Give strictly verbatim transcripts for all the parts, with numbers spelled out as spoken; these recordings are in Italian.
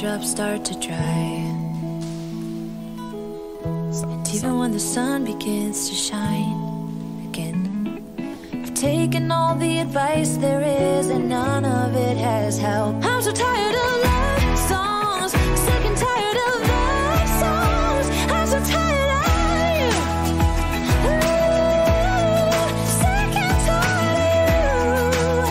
raindrops start to dry. And even when the sun begins to shine again, I've taken all the advice there is and none of it has helped. I'm so tired of love songs, sick and tired of love songs. I'm so tired of you. Ooh, sick and tired of you.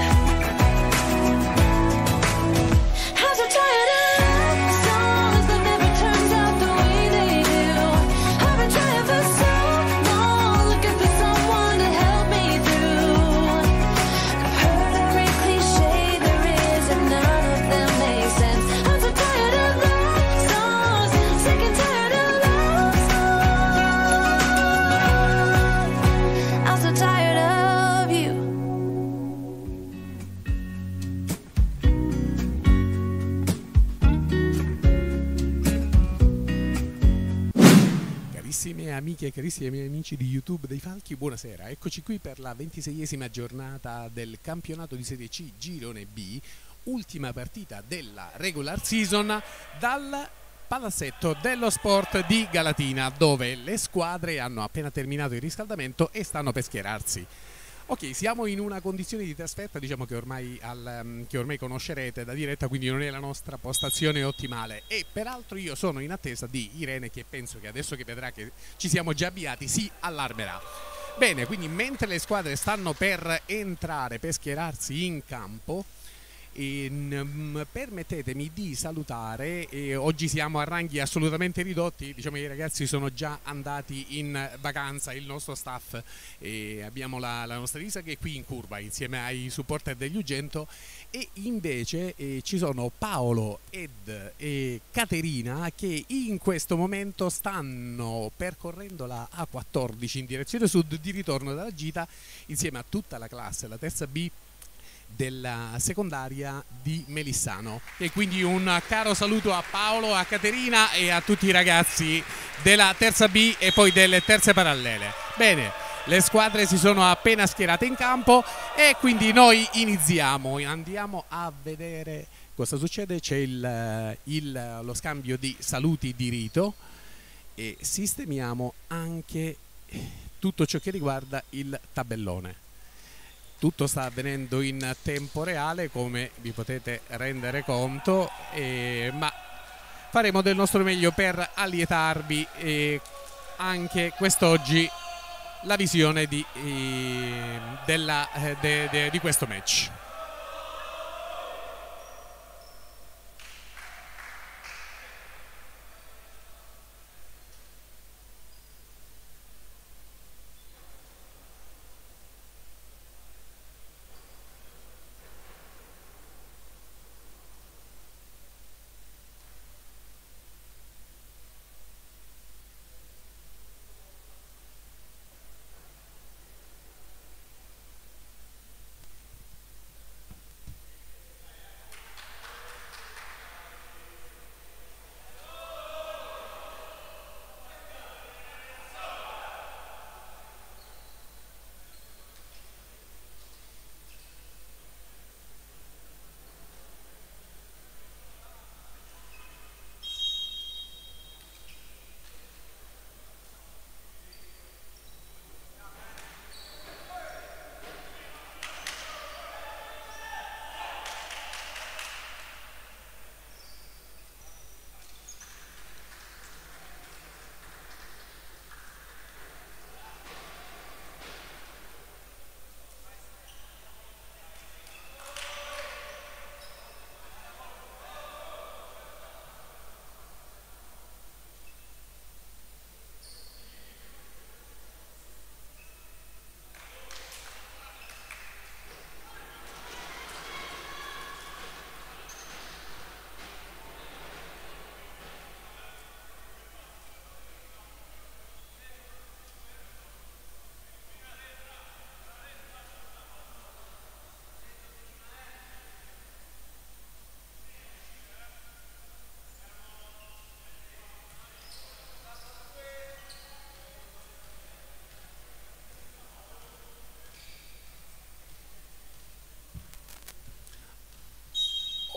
I'm so tired of love songs that never turns out the way they do. I've been trying for so long, looking for someone to help me through. I've heard every cliche there is and none of them make sense. I'm so tired of love songs, sick and tired of love songs. I'm so tired of you. Carissime amiche e carissimi amici di YouTube dei Falchi, buonasera. Eccoci qui per la ventiseiesima giornata del campionato di Serie C Girone B, ultima partita della regular season dal palazzetto dello sport di Galatina, dove le squadre hanno appena terminato il riscaldamento e stanno per schierarsi. Ok, siamo in una condizione di trasferta, diciamo che ormai, al, che ormai conoscerete da diretta, quindi non è la nostra postazione ottimale. E peraltro io sono in attesa di Irene, che penso che adesso che vedrà che ci siamo già avviati si allarmerà. Bene, quindi mentre le squadre stanno per entrare, per schierarsi in campo, E, um, permettetemi di salutare, eh, oggi siamo a ranghi assolutamente ridotti, diciamo che i ragazzi sono già andati in vacanza, il nostro staff, eh, abbiamo la, la nostra Lisa che è qui in curva insieme ai supporter degli Ugento, e invece eh, ci sono Paolo ed e Caterina che in questo momento stanno percorrendo la A quattordici in direzione sud di ritorno dalla gita insieme a tutta la classe, la terza B della secondaria di Melissano. E quindi un caro saluto a Paolo, a Caterina e a tutti i ragazzi della terza B e poi delle terze parallele. Bene, le squadre si sono appena schierate in campo e quindi noi iniziamo, andiamo a vedere cosa succede. C'è il, il, lo scambio di saluti di rito e sistemiamo anche tutto ciò che riguarda il tabellone. Tutto sta avvenendo in tempo reale, come vi potete rendere conto, eh, ma faremo del nostro meglio per allietarvi eh, anche quest'oggi la visione di, eh, della, eh, de, de, di questo match.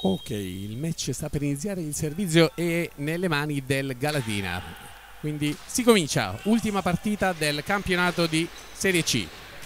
Ok, il match sta per iniziare, il servizio è nelle mani del Galatina, quindi si comincia, ultima partita del campionato di Serie C.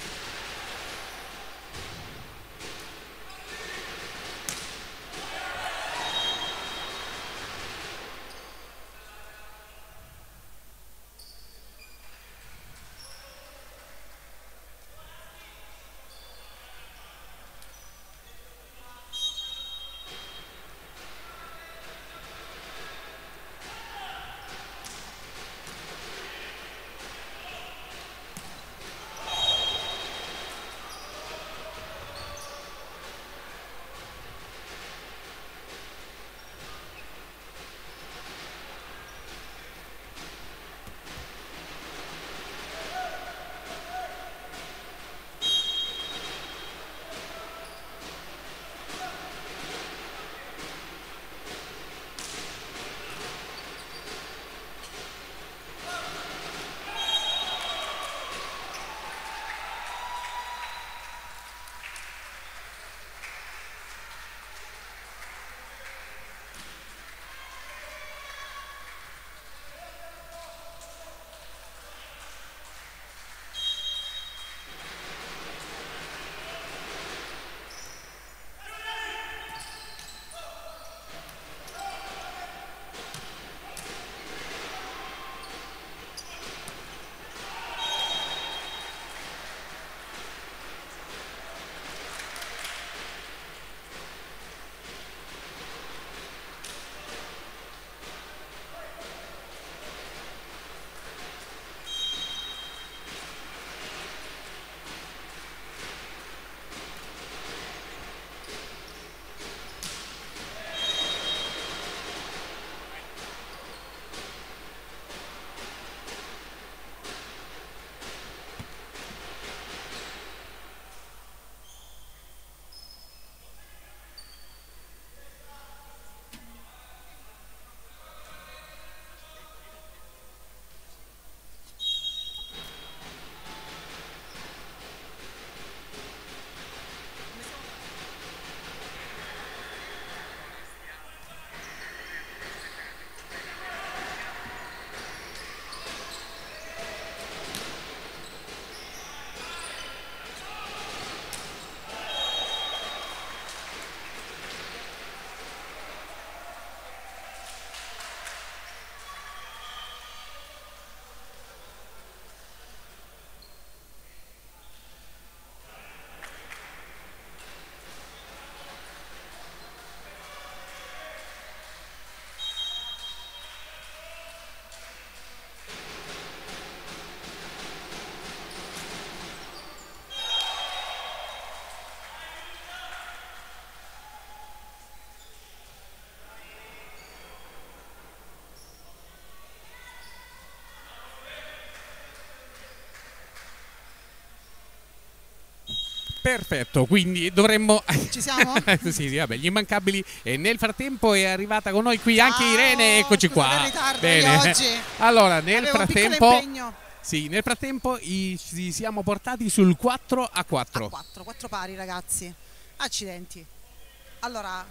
Perfetto, quindi dovremmo... Ci siamo? sì, sì, vabbè, gli immancabili. E nel frattempo è arrivata con noi qui anche Irene, eccoci cosa qua. del ritardo Bene. di oggi. Allora, nel Avevo un piccolo frattempo... impegno. Sì, nel frattempo i- ci siamo portati sul quattro a quattro. A quattro, quattro pari ragazzi. Accidenti. Allora,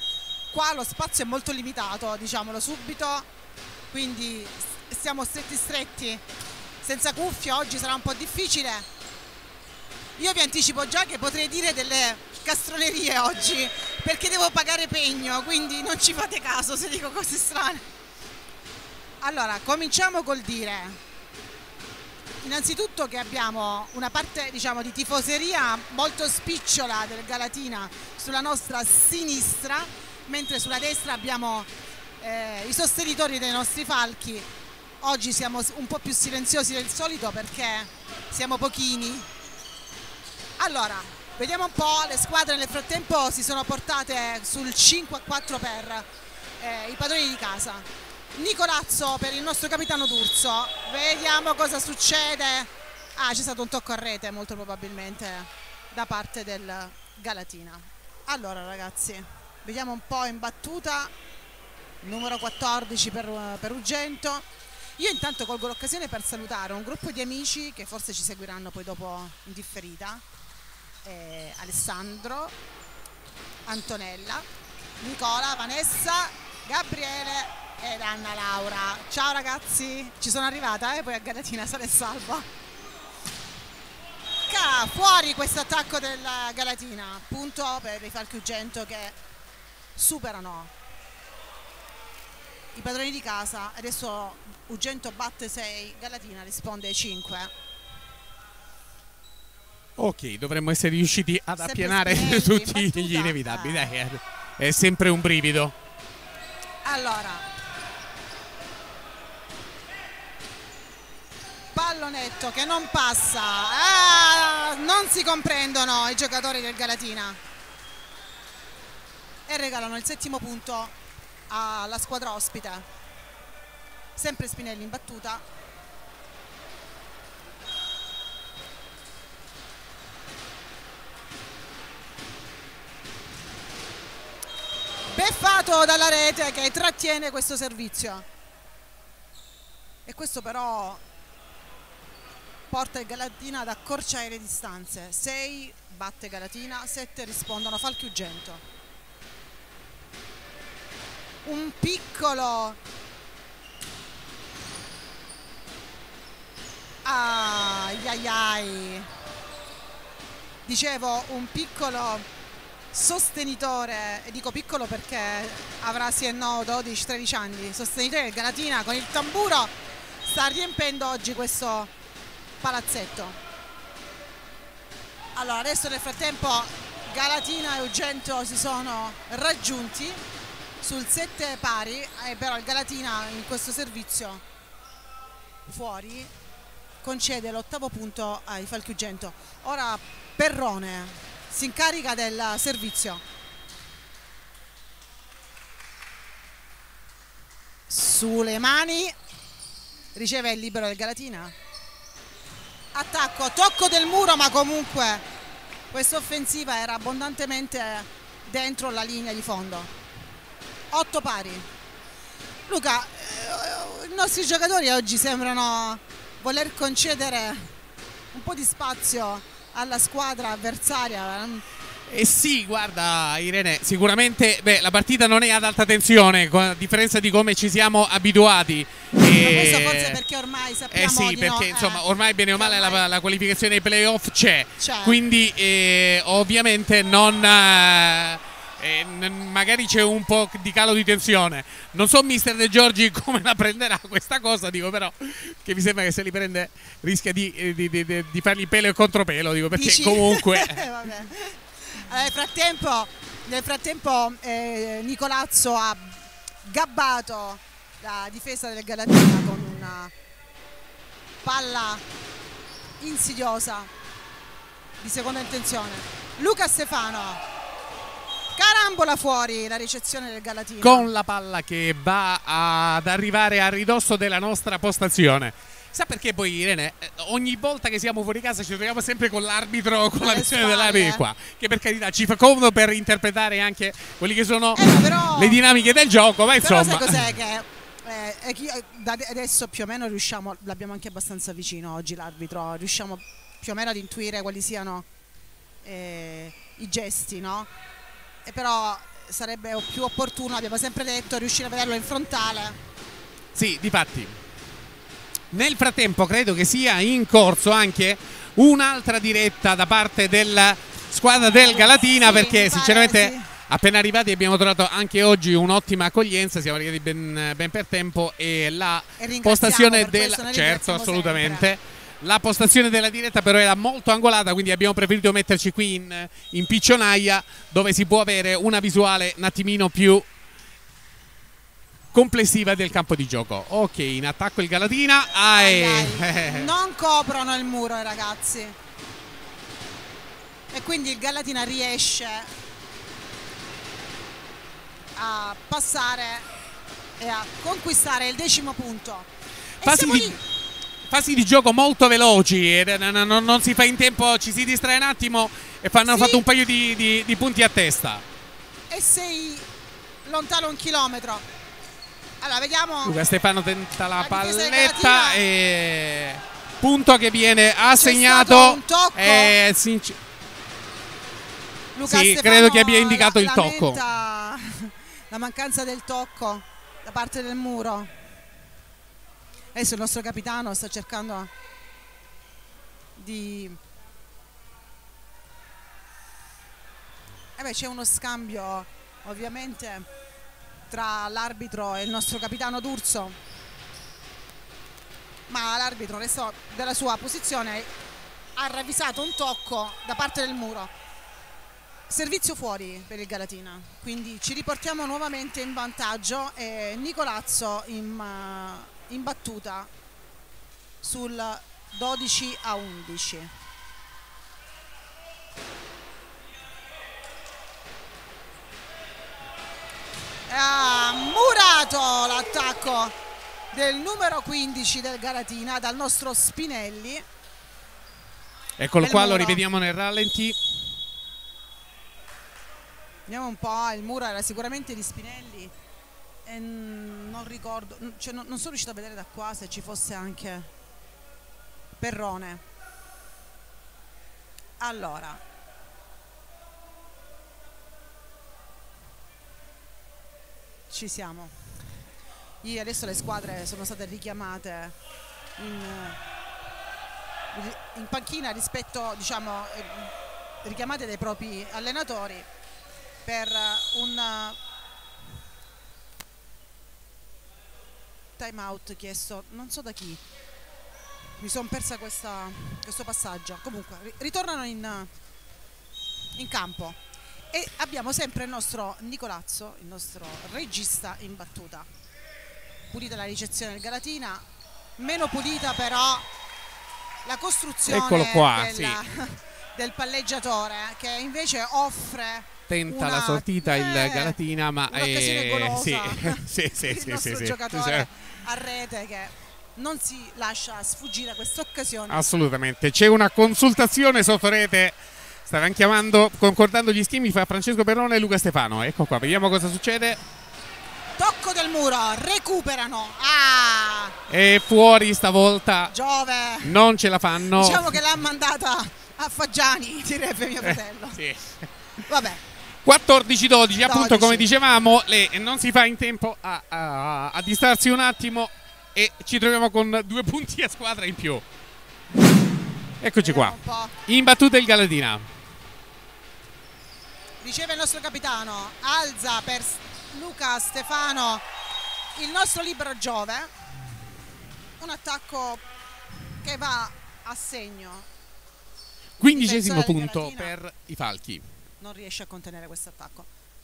qua lo spazio è molto limitato, diciamolo subito, quindi s- stiamo stretti stretti, senza cuffie oggi sarà un po' difficile. Io vi anticipo già che potrei dire delle castronerie oggi, perché devo pagare pegno, quindi non ci fate caso se dico cose strane. Allora, cominciamo col dire innanzitutto che abbiamo una parte, diciamo, di tifoseria molto spicciola del Galatina sulla nostra sinistra, mentre sulla destra abbiamo eh, i sostenitori dei nostri falchi. Oggi siamo un po' più silenziosi del solito perché siamo pochini. Allora, vediamo un po', le squadre nel frattempo si sono portate sul cinque a quattro per eh, i padroni di casa. Nicolazzo per il nostro capitano D'Urso, vediamo cosa succede. Ah, c'è stato un tocco a rete molto probabilmente da parte del Galatina. Allora ragazzi, vediamo un po' in battuta, numero quattordici per, per Ugento. Io intanto colgo l'occasione per salutare un gruppo di amici che forse ci seguiranno poi dopo in differita. Eh, Alessandro, Antonella, Nicola, Vanessa, Gabriele ed Anna Laura. Ciao ragazzi, ci sono arrivata e eh? Poi a Galatina sale e salva. Ca, fuori questo attacco della Galatina, punto per i Falchi Ugento che superano i padroni di casa. Adesso Ugento batte sei, Galatina risponde cinque. Ok, dovremmo essere riusciti ad Sempre appianare Spinelli, tutti battuta. gli inevitabili. Eh. Dai, è, è sempre un brivido. Allora, pallonetto che non passa. Ah, non si comprendono i giocatori del Galatina e regalano il settimo punto alla squadra ospite. Sempre Spinelli in battuta. Beffato dalla rete che trattiene questo servizio, e questo però porta il Galatina ad accorciare le distanze. sei batte Galatina, sette rispondono Falchi Ugento. Un piccolo ai ai ai dicevo un piccolo sostenitore, e dico piccolo perché avrà sì e no dodici tredici anni, sostenitore del Galatina con il tamburo sta riempendo oggi questo palazzetto. Allora adesso nel frattempo Galatina e Ugento si sono raggiunti sul sette pari, eh, però il Galatina in questo servizio fuori concede l'ottavo punto ai Falchi Ugento. Ora Perrone si incarica del servizio. Sulle mani, riceve il libero del Galatina. Attacco, tocco del muro, ma comunque questa offensiva era abbondantemente dentro la linea di fondo. otto pari. Luca, eh, i nostri giocatori oggi sembrano voler concedere un po' di spazio alla squadra avversaria. Eh sì, guarda Irene, sicuramente beh, la partita non è ad alta tensione, a differenza di come ci siamo abituati. Ma E... questo forse perché ormai sappiamo Eh sì, di perché no, insomma eh, ormai bene o male ormai- la, la qualificazione ai playoff c'è, C'è. quindi eh, ovviamente non... eh, eh, n- magari c'è un po' di calo di tensione. Non so mister De Giorgi come la prenderà questa cosa, dico, però che mi sembra che se li prende rischia di, eh, di, di, di- di fargli pelo e contropelo, dico, perché Dici? comunque Eh, vabbè. Allora, nel frattempo, nel frattempo eh, Nicolazzo ha gabbato la difesa del Galatina con una palla insidiosa di seconda intenzione. Luca Stefano, carambola fuori la ricezione del Galatina. con la palla che va ad arrivare a ridosso della nostra postazione. Sa perché poi Irene, eh, ogni volta che siamo fuori casa ci troviamo sempre con l'arbitro, con la Alle versione spalle. dell'arbitro qua, che per carità ci fa comodo per interpretare anche quelli che sono Eh, ma però- le dinamiche del gioco, ma Però insomma... sai cos'è che eh, è chi- eh, da ade- adesso più o meno riusciamo, l'abbiamo anche abbastanza vicino oggi l'arbitro, riusciamo più o meno ad intuire quali siano eh, i gesti, no? E però sarebbe più opportuno, abbiamo sempre detto, riuscire a vederlo in frontale. Sì, difatti. Nel frattempo credo che sia in corso anche un'altra diretta da parte della squadra del Galatina, Sì, perché mi pare, sinceramente sì. appena arrivati abbiamo trovato anche oggi un'ottima accoglienza, siamo arrivati ben, ben per tempo e la E ringraziamo postazione per questo, della noi certo ringraziamo assolutamente sempre. la postazione della diretta però era molto angolata, quindi abbiamo preferito metterci qui in, in piccionaia, dove si può avere una visuale un attimino più complessiva del campo di gioco. Ok, in attacco il Galatina. Ah, Ai, eh, ai. eh. Non coprono il muro i ragazzi. E quindi il Galatina riesce a passare e a conquistare il decimo punto. E Fasi siamo di, lì. fasi di gioco molto veloci, eh, non, non- non si fa in tempo, ci si distrae un attimo e fanno, hanno Sì. fatto un paio di, di- di punti a testa. E sei lontano un chilometro. Allora vediamo. Luca Stefano tenta la La difesa del palletta Galatina. e punto che viene stato assegnato. un tocco. Eh, sinc- Luca sì, Stefano credo che abbia indicato il la- tocco. lamenta la mancanza del tocco da parte del muro. Adesso il nostro capitano sta cercando di... Eh beh, c'è uno scambio ovviamente tra l'arbitro e il nostro capitano D'Urso, ma l'arbitro restò della sua posizione, ha ravvisato un tocco da parte del muro. Servizio fuori per il Galatina, quindi ci riportiamo nuovamente in vantaggio e Nicolazzo in, uh, in battuta sul dodici a undici. Ha murato l'attacco del numero quindici del Galatina dal nostro Spinelli. Eccolo Nel qua, lo muro. rivediamo nel rallenti. Vediamo un po', il muro era sicuramente di Spinelli e non ricordo, cioè non, non sono riuscito a vedere da qua se ci fosse anche Perrone. Allora, ci siamo. Io adesso le squadre sono state richiamate in, in panchina rispetto, diciamo, eh, richiamate dai propri allenatori per un time out chiesto non so da chi, mi sono persa questa, questo passaggio. Comunque ri- ritornano in, in campo e abbiamo sempre il nostro Nicolazzo, il nostro regista, in battuta. Pulita la ricezione del Galatina, meno pulita però la costruzione Eccolo qua, della- sì. del palleggiatore, che invece offre Tenta una- la sortita il eh, Galatina, ma un'occasione eh, golosa. sì, sì, sì, il sì, nostro sì, sì. giocatore a rete che non si lascia sfuggire questa occasione. Assolutamente. C'è una consultazione sotto rete. Stavano chiamando, concordando gli schemi fra Francesco Perrone e Luca Stefano. Ecco qua, vediamo cosa succede. Tocco del muro, recuperano. Ah, E fuori stavolta Giove. non ce la fanno. Diciamo che l'ha mandata a Faggiani, direbbe mio Eh, fratello. sì. Vabbè, quattordici dodici, appunto, dodici. come dicevamo, le, non si fa in tempo a, a, a distrarsi un attimo e ci troviamo con due punti a squadra in più. Eccoci qua, vediamo un po'. in battuta il Galatina. Riceve il nostro capitano, alza per Luca Stefano il nostro libero Giove. Un attacco che va a segno. Quindicesimo Difensore del punto Galatina. per i Falchi. Non riesce a contenere questo attacco.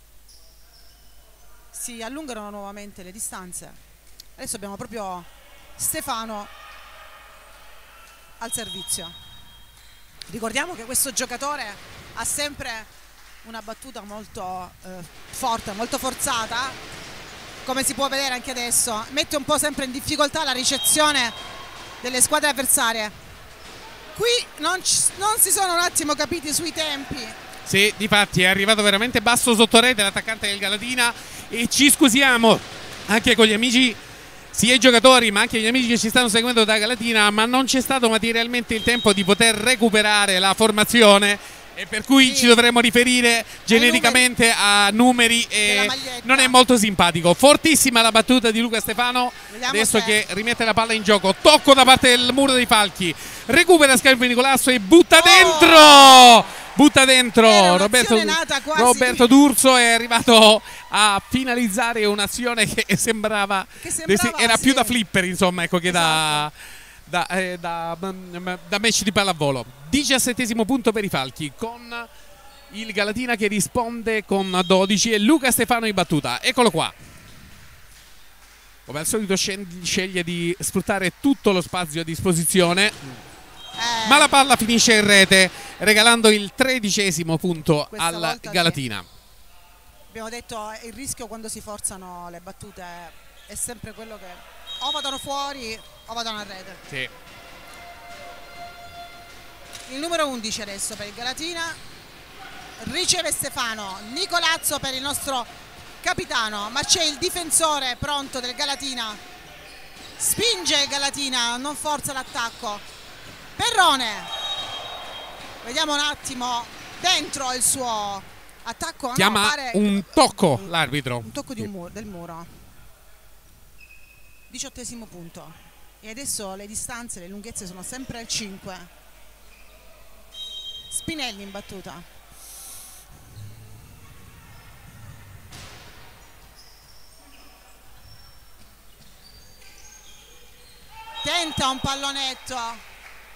Si allungano nuovamente le distanze. Adesso abbiamo proprio Stefano al servizio. Ricordiamo che questo giocatore ha sempre una battuta molto eh, forte, molto forzata, come si può vedere anche adesso. Mette un po' sempre in difficoltà la ricezione delle squadre avversarie. Qui non, ci- non si sono un attimo capiti sui tempi. Sì, difatti è arrivato veramente basso sotto rete l'attaccante del Galatina e ci scusiamo anche con gli amici, sia i giocatori ma anche gli amici che ci stanno seguendo da Galatina, ma non c'è stato materialmente il tempo di poter recuperare la formazione e per cui Sì. ci dovremo riferire genericamente a numeri della e maglietta. non è molto simpatico. Fortissima la battuta di Luca Stefano. Vediamo Adesso se- che rimette la palla in gioco, tocco da parte del muro dei Falchi, recupera Scalvo Nicolasso e butta Oh! dentro butta dentro Era Roberto, un'azione nata quasi- Roberto D'Urso è arrivato a finalizzare un'azione che sembrava, Che sembrava, era sì. più da flipper, insomma, ecco, che da, Esatto. da, eh, da, mm, da match di pallavolo. Diciassettesimo punto per i Falchi, con il Galatina che risponde con dodici e Luca Stefano in battuta. Eccolo qua, come al solito sceglie sceglie di sfruttare tutto lo spazio a disposizione, Eh, ma la palla finisce in rete regalando il tredicesimo punto Questa al volta sì. Galatina. abbiamo detto eh, il rischio quando si forzano le battute è sempre quello che o vadano fuori o vadano a rete. Sì. Il numero undici adesso per il Galatina, riceve Stefano, Nicolazzo per il nostro capitano, ma c'è il difensore pronto del Galatina, spinge il Galatina, non forza l'attacco. Perrone, vediamo un attimo dentro il suo Attacco, no, Chiama pare- un tocco l'arbitro. Un tocco di Sì. un muro, del muro. Diciottesimo punto. E adesso le distanze, le lunghezze sono sempre al cinque. Spinelli in battuta. Tenta un pallonetto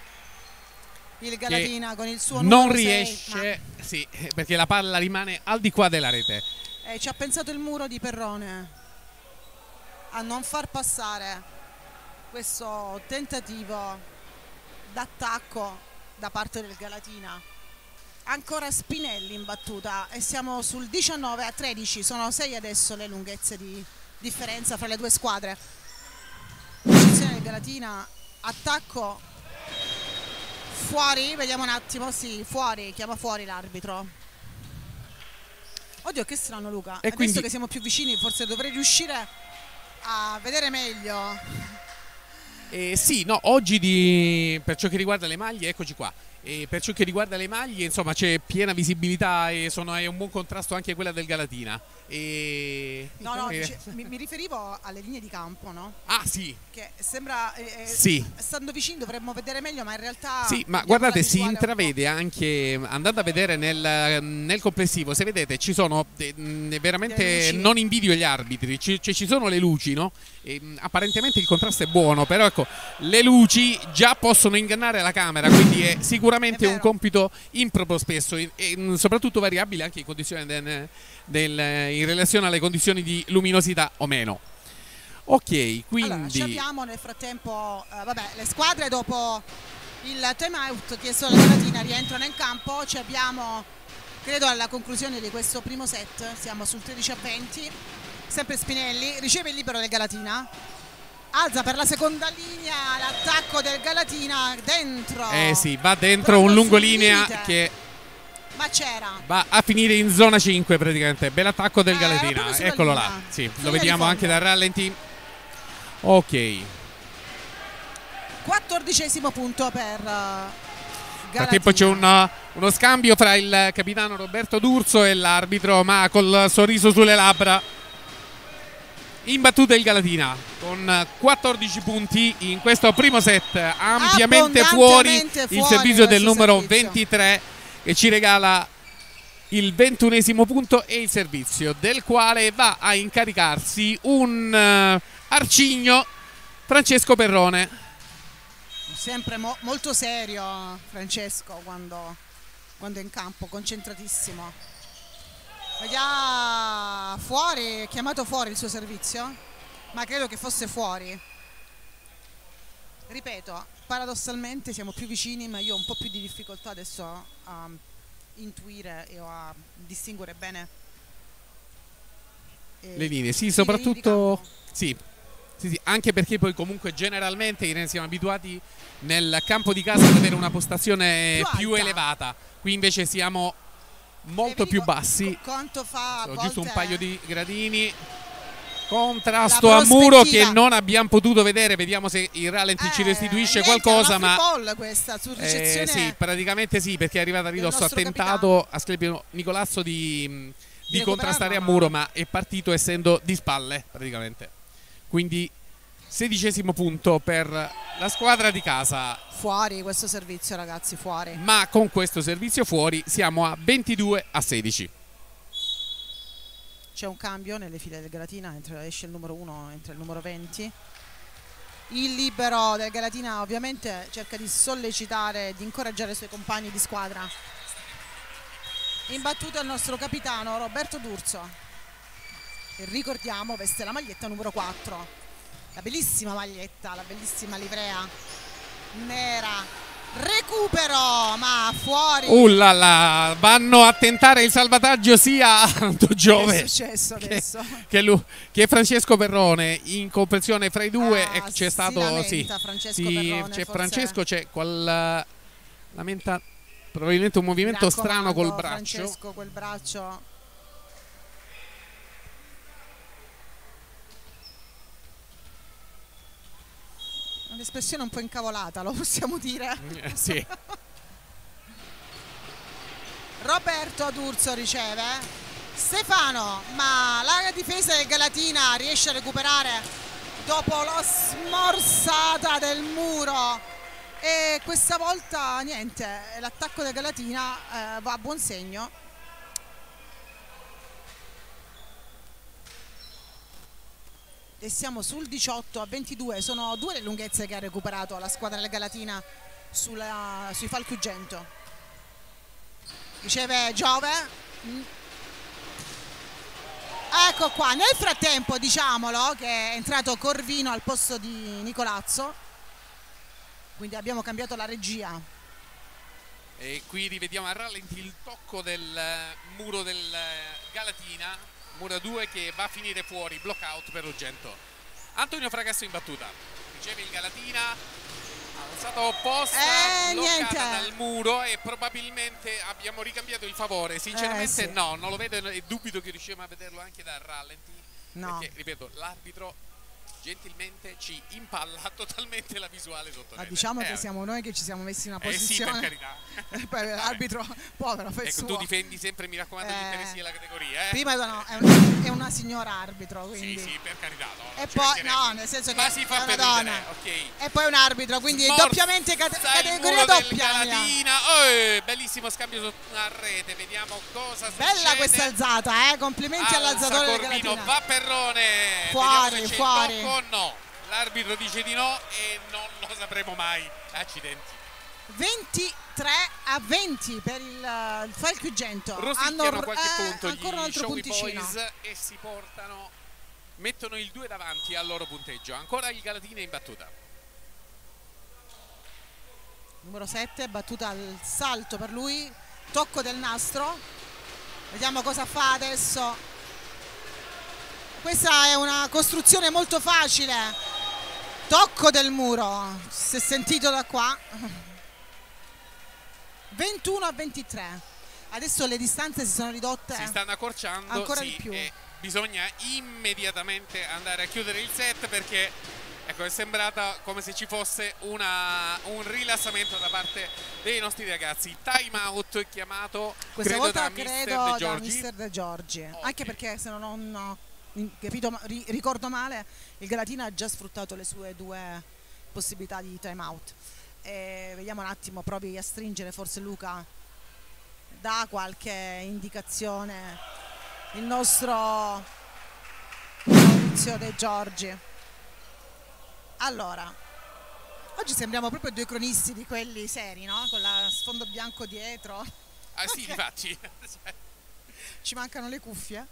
il Galatina con il suo Non numero sei, riesce, sì, perché la palla rimane al di qua della rete. ma, eh, ci ha pensato il muro di Perrone a non far passare questo tentativo d'attacco da parte del Galatina. Ancora Spinelli in battuta e siamo sul diciannove a tredici, sono sei adesso le lunghezze di differenza fra le due squadre. Posizione del Galatina, attacco fuori, vediamo un attimo, sì, fuori, chiama fuori l'arbitro. Oddio, che strano Luca, E adesso quindi- che siamo più vicini forse dovrei riuscire a vedere meglio. Eh, sì, no, oggi di, per ciò che riguarda le maglie, eccoci qua. E per ciò che riguarda le maglie, insomma, c'è piena visibilità e sono, è un buon contrasto anche quella del Galatina. E... No, no, eh, dice- mi, mi riferivo alle linee di campo, no? Ah, sì, Che sembra, eh, eh, Sì. stando vicini dovremmo vedere meglio, ma in realtà... sì, ma vediamo guardate, la si visuale un po'. intravede anche, andando a vedere nel, nel complessivo, se vedete ci sono eh, mh, veramente, Delle luci. non invidio gli arbitri, ci, cioè, ci sono le luci, no? E, mh, apparentemente il contrasto è buono, però ecco, le luci già possono ingannare la camera, quindi è sicuramente È un vero. compito improbo spesso e, e, mh, soprattutto variabile anche in condizioni del- del- in relazione alle condizioni di luminosità o meno. Ok, quindi Allora, ci abbiamo nel frattempo, eh, vabbè, le squadre dopo il time out chiesto dalla Galatina rientrano in campo, ci abbiamo, credo alla conclusione di questo primo set, siamo sul tredici a venti, sempre Spinelli, riceve il libero del Galatina, alza per la seconda linea, l'attacco del Galatina dentro. eh sì, va dentro Proprio un sul lungolinea limite. che Ma c'era. va a finire in zona cinque praticamente. Bell'attacco del Eh, era Galatina. proprio sulla Eccolo là. linea. Sì, Linea lo di vediamo fondo. anche dal rallenti. Ok. quattordicesimo punto per uh, Nel Galatina. frattempo c'è un, uno scambio fra il capitano Roberto D'Urso e l'arbitro, ma col sorriso sulle labbra. In battuta il Galatina con quattordici punti in questo primo set, ampiamente fuori Abbondantemente il fuori servizio del questo numero servizio. ventitré che ci regala il ventunesimo punto e il servizio, del quale va a incaricarsi un eh, arcigno, Francesco Perrone. Sempre mo- molto serio Francesco quando, quando è in campo, concentratissimo. Vediamo fuori, è chiamato fuori il suo servizio, ma credo che fosse fuori. Ripeto, paradossalmente siamo più vicini, ma io ho un po' più di difficoltà adesso a intuire e a distinguere bene eh, Le linee, sì, le soprattutto linee di campo. sì, sì, sì, anche perché poi comunque generalmente ne siamo abituati nel campo di casa ad avere una postazione Più più alta. elevata, qui invece siamo molto E vedi più qu- bassi. qu- quanto fa a Sono giusto un volte- paio di gradini. Contrasto La a muro che prospettiva. non abbiamo potuto vedere, vediamo se il rallenti ci Eh, restituisce niente, qualcosa, è una ma free ball questa su eh, ricezione. sì, praticamente sì, perché è arrivata a del ridosso, ha nostro tentato a Sclepio Nicolazzo di, mh, di Di contrastare a recuperarlo, muro, ma- ma è partito essendo di spalle praticamente. Quindi sedicesimo punto per la squadra di casa, Fuori questo servizio, ragazzi, fuori. ma con questo servizio fuori siamo a ventidue a sedici. C'è un cambio nelle file del Galatina, entra- esce il numero uno, entra il numero venti. Il libero del Galatina ovviamente cerca di sollecitare, di incoraggiare i suoi compagni di squadra. In battuta il nostro capitano Roberto D'Urso, e ricordiamo veste la maglietta numero quattro, la bellissima maglietta, la bellissima livrea nera. Recupero, ma fuori. Uh là là, vanno a tentare il salvataggio sia Anto Che Giove è successo che, adesso? che, lui- che Francesco Perrone, in comprensione fra i due. Ah, E c'è si stato lamenta sì, Francesco sì, Perrone, c'è forse- Francesco, c'è quel lamenta probabilmente un Mi movimento strano col raccomando, braccio. Francesco, quel braccio. Un'espressione un po' incavolata, lo possiamo dire. Eh, sì. Roberto D'Urso riceve, Stefano, ma la difesa del Galatina riesce a recuperare dopo la smorsata del muro e questa volta niente, l'attacco del Galatina eh, va a buon segno. E siamo sul diciotto a ventidue, sono due le lunghezze che ha recuperato la squadra del Galatina sulla, sui falchi Ugento. Riceve Giove, ecco qua, nel frattempo diciamolo che è entrato Corvino al posto di Nicolazzo, quindi abbiamo cambiato la regia. E qui rivediamo a rallenti il tocco del muro del Galatina, muro due che va a finire fuori, block out per Ugento. Antonio Fragasso in battuta, riceve il Galatina, alzata opposta, eh, bloccata niente. dal muro e probabilmente abbiamo ricambiato il favore. Sinceramente Eh, sì. no, non lo vedo e dubito che riusciamo a vederlo anche dal rallenti, No. perché ripeto, l'arbitro gentilmente ci impalla totalmente la visuale sotto Ma rete. diciamo Eh, che siamo noi che ci siamo messi in una eh sì, per posizione. carità. Poi l'arbitro povero fa il Ecco, suo. tu difendi sempre, mi raccomando, gli Eh, interessi della categoria. Eh? Prima no, è, una, è una signora arbitro, quindi. Sì, sì, per carità. No, non E ci poi mancherebbe. no, nel senso che Ma si è fa una per donna. ridere, ok. E poi un arbitro, quindi Smorza doppiamente cate- il categoria muro del doppia. mia. Galatina. Oh, bellissimo scambio sotto a rete, vediamo cosa Bella succede. questa alzata, eh? Complimenti Alza all'alzatore del Corvino, Galatina. va Perrone. Fuori, Vediamo se c'è fuori. il tocco o no. L'arbitro dice di no e non lo sapremo mai. Accidenti. ventitré a venti per il, il Falchi Ugento. Rosicchiano Hanno a qualche eh, punto ancora un gli altro Showy punticino. Boys e si portano, mettono il due davanti al loro punteggio. Ancora il Galatina in battuta. Numero sette, battuta al salto per lui, tocco del nastro. Vediamo cosa fa adesso. Questa è una costruzione molto facile. Tocco del muro, si è sentito da qua. ventuno a ventitré. Adesso le distanze si sono ridotte Si stanno accorciando, ancora sì, di più. e bisogna immediatamente andare a chiudere il set perché ecco, è sembrata come se ci fosse una, un rilassamento da parte dei nostri ragazzi. Time out chiamato Questa credo volta da credo mister De da Giorgi. mister De Giorgi. Ok. Anche perché se non ho capito, ma- ri- ricordo male, il Galatina ha già sfruttato le sue due possibilità di time out. E vediamo un attimo, provi a stringere, forse Luca dà qualche indicazione, il nostro Maurizio De Giorgi. Allora, oggi sembriamo proprio due cronisti di quelli seri, no? Con la sfondo bianco dietro. Ah sì, Ok. infatti. Ci mancano le cuffie.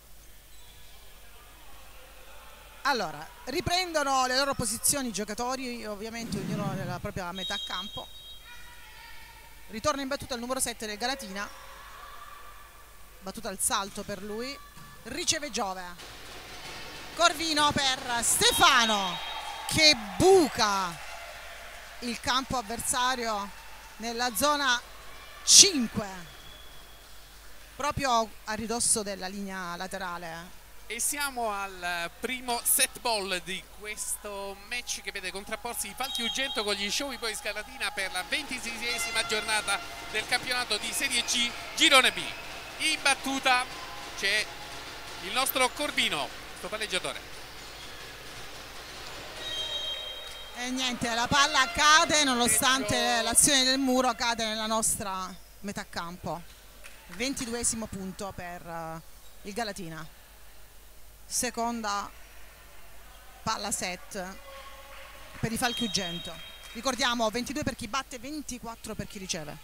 Allora, riprendono le loro posizioni i giocatori, ovviamente ognuno nella propria metà campo. Ritorna in battuta il numero sette del Galatina. Battuta al salto per lui. Riceve Giove. Corvino per Stefano che buca il campo avversario nella zona cinque, proprio a ridosso della linea laterale. E siamo al primo set ball di questo match che vede contrapporsi i Falchi Ugento con gli Showy Boys Galatina per la ventiseiesima giornata del campionato di Serie C Girone B. In battuta c'è il nostro Corvino, sto palleggiatore. E niente, la palla cade nonostante Dentro. l'azione del muro, cade nella nostra metà campo. ventiduesimo punto per eh, il Galatina. Seconda palla set per i Falchi Ugento. Ricordiamo ventidue per chi batte, ventiquattro per chi riceve.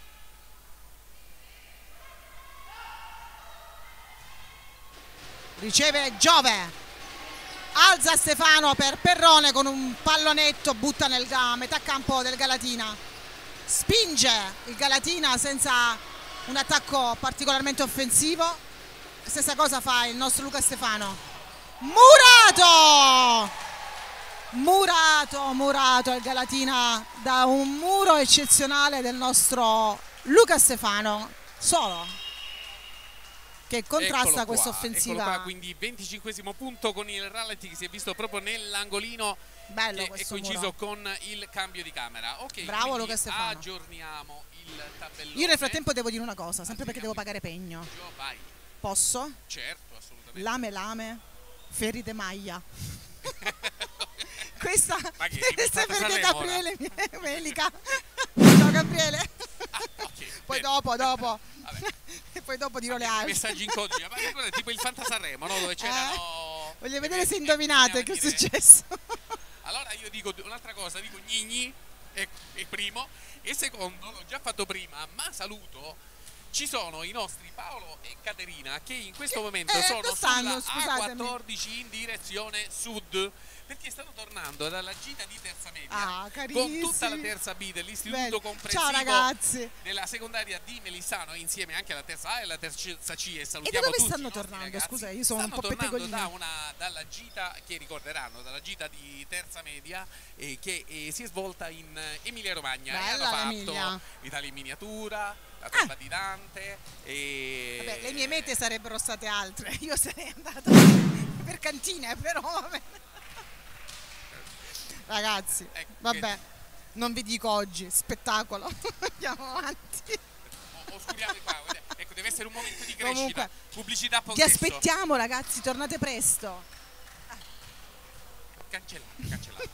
Riceve Giove. Alza Stefano per Perrone con un pallonetto, butta nel ga- metà campo del Galatina. Spinge il Galatina senza un attacco particolarmente offensivo. Stessa cosa fa il nostro Luca Stefano. Murato! Murato, murato il Galatina da un muro eccezionale del nostro Luca Stefano. Solo. che contrasta Eccolo questa qua, offensiva. eccolo qua, quindi venticinquesimo punto con il rallenti che si è visto proprio nell'angolino, Bello che è questo coinciso muro. con il cambio di camera. Ok, Bravo quindi Luca Stefano. aggiorniamo il tabellone. Io nel frattempo devo dire una cosa, sempre Anzi, perché devo cambio. pagare pegno. Vai, Posso? certo, assolutamente. Lame lame, ferite maglia. Questa, Ma che, questa è è perché Sanremo Gabriele mi melica. Ciao Gabriele. Ah, ok, Poi bene. dopo, dopo. Vabbè. E poi dopo dirò le I altre. messaggi in codice, ma guarda, tipo il Fanta Sanremo, no? Dove c'erano. Voglio vedere se indovinate che è dire- successo. Allora io dico un'altra cosa, dico Gnigni, è, è primo, e secondo, l'ho già fatto prima, ma saluto, ci sono i nostri Paolo e Caterina che in questo momento eh, sono dove stanno? sulla A Scusatemi. quattordici in direzione sud, perché stanno tornando dalla gita di terza media Ah, con carissimi. tutta la terza B dell'istituto Bello. comprensivo Ciao ragazzi. della secondaria di Melissano, insieme anche alla terza A e alla terza C, e E da salutiamo dove tutti stanno i nostri tornando? ragazzi. Scusa, io sono un Stanno po' tornando pettegolina. da una, dalla gita che ricorderanno, dalla gita di terza media eh, che eh, si è svolta in eh, Emilia Romagna. E Bella hanno fatto l'Emilia. l'Italia in miniatura, la tomba di Dante e... Vabbè, le mie mete sarebbero state altre. Io sarei andata per cantine, però vabbè. Ragazzi, Ecco, vabbè, non vi dico oggi, spettacolo. Andiamo avanti. o- oscuriamo di qua, guarda, ecco, deve essere un momento di crescita, Comunque, pubblicità Vi progresso. aspettiamo ragazzi, tornate presto. Cancellato, cancellato.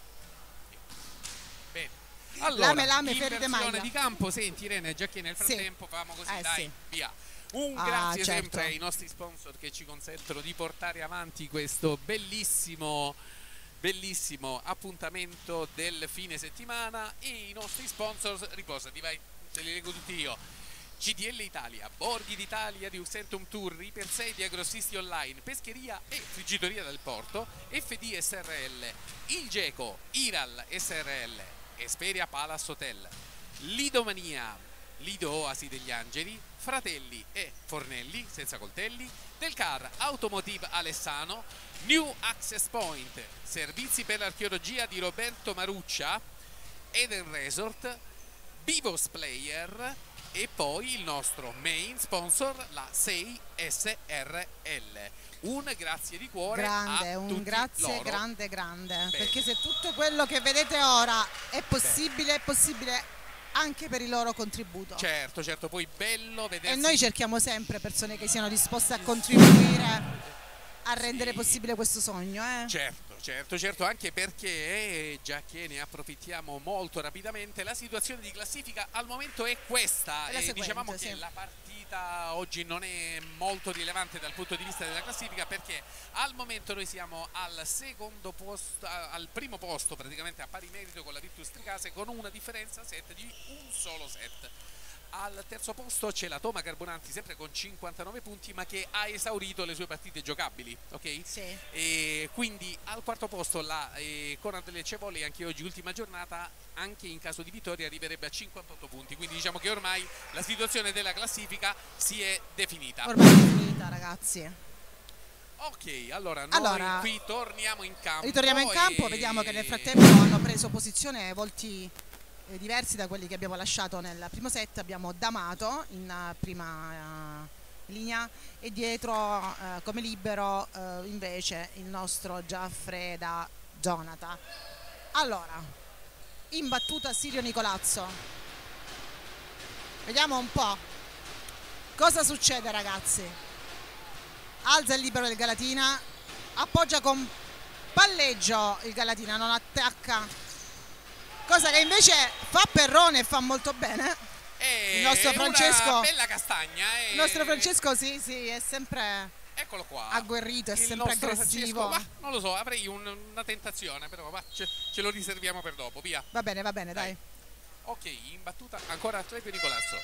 Bene. Allora, Lame, lame, ferite inversione maglia. di campo, senti Irene, già che nel Sì. frattempo facciamo così, Eh, dai, sì. via. Un Ah, grazie certo. sempre ai nostri sponsor che ci consentono di portare avanti questo bellissimo bellissimo appuntamento del fine settimana, e i nostri sponsor, riposati, vai, te li leggo tutti io. C D L Italia, Borghi d'Italia di Usentum Tour, Iper sei di Agrossisti Online, Pescheria e Friggitoria del Porto, F D S R L, Il Geco, Iral S R L, Esperia Palace Hotel, Lidomania, Lido Oasi degli Angeli, Fratelli e Fornelli, senza coltelli, Del Car Automotive Alessano, New Access Point, servizi per l'archeologia di Roberto Maruccia, Eden Resort, Bivos Player e poi il nostro main sponsor, la sei S R L. Un grazie di cuore Grande, a un tutti grazie loro. grande grande. Bene. Perché se tutto quello che vedete ora è possibile, è possibile anche per il loro contributo. Certo, certo, poi bello vedersi. E noi cerchiamo sempre persone che siano disposte a contribuire a rendere possibile questo sogno. Eh? Certo, certo, certo, anche perché, eh, già che ne approfittiamo molto rapidamente, la situazione di classifica al momento è questa. È la e seguente, diciamo che sì. la partita oggi non è molto rilevante dal punto di vista della classifica, perché al momento noi siamo al secondo posto, al primo posto praticamente a pari merito con la Virtus Tricase, con una differenza set di un solo set. Al terzo posto c'è la Toma Carboranti, sempre con cinquantanove punti, ma che ha esaurito le sue partite giocabili, ok? Sì. E quindi al quarto posto la eh, Conan delle Cevole, anche oggi ultima giornata, anche in caso di vittoria arriverebbe a cinquantotto punti, quindi diciamo che ormai la situazione della classifica si è definita. Ormai è finita ragazzi. Ok, allora noi Allora, qui torniamo in campo. Ritorniamo in campo, e- vediamo che nel frattempo hanno preso posizione volti eh, diversi da quelli che abbiamo lasciato nel primo set. Abbiamo D'Amato in eh, prima eh, linea e dietro eh, come libero eh, invece il nostro Giaffreda Jonathan. Allora, in battuta Sirio Nicolazzo. Vediamo un po' cosa succede ragazzi. Alza il libero del Galatina, appoggia con palleggio il Galatina, non attacca, cosa che invece fa Perrone e fa molto bene. E Il nostro Francesco, una bella castagna. E... il nostro Francesco sì, sì, è sempre Eccolo qua. agguerrito, è Il sempre nostro aggressivo. Francesco, ma non lo so, avrei un- una tentazione, però va, ce, ce lo riserviamo per dopo, via. Va bene, va bene, dai. Dai. Ok, in battuta ancora Clepio Nicolazzo.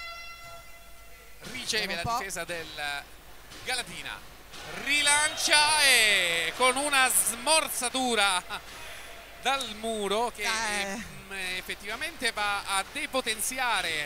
Riceve Vediamo la un po'. difesa del Galatina. Rilancia e con una smorzatura dal muro che Eh. mm, effettivamente va a depotenziare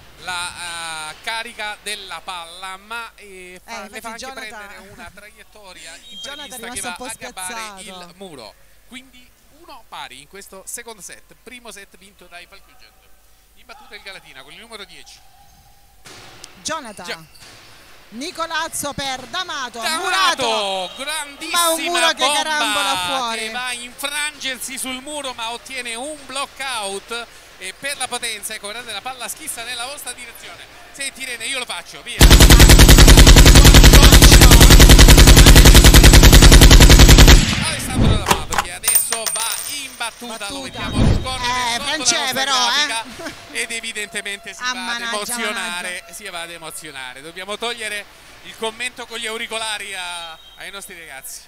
la uh, carica della palla, ma eh, fa, Eh, le fa anche infatti Jonathan- prendere una traiettoria Jonathan è imprevista che rimasto va un po' a gabbare spiazzato. il muro. Quindi uno pari in questo secondo set, primo set vinto dai Falcugento. In battuta il Galatina con il numero dieci. Jonathan, Già. Nicolazzo per D'Amato, D'Amato, Murato, grandissima ma un muro che bomba carambola fuori. che va a infrangersi sul muro ma ottiene un block out, e per la potenza, ecco, guardate, la palla schissa nella vostra direzione. Senti Irene, io lo faccio, via. Alessandro D'Amato che adesso va in battuta, Battuta. lo vediamo scorrere Eh, sotto Francesco, la nostra però, eh. grafica, ed evidentemente si Ah, va ad managgia, emozionare, si va ad emozionare. Dobbiamo togliere il commento con gli auricolari a- ai nostri ragazzi.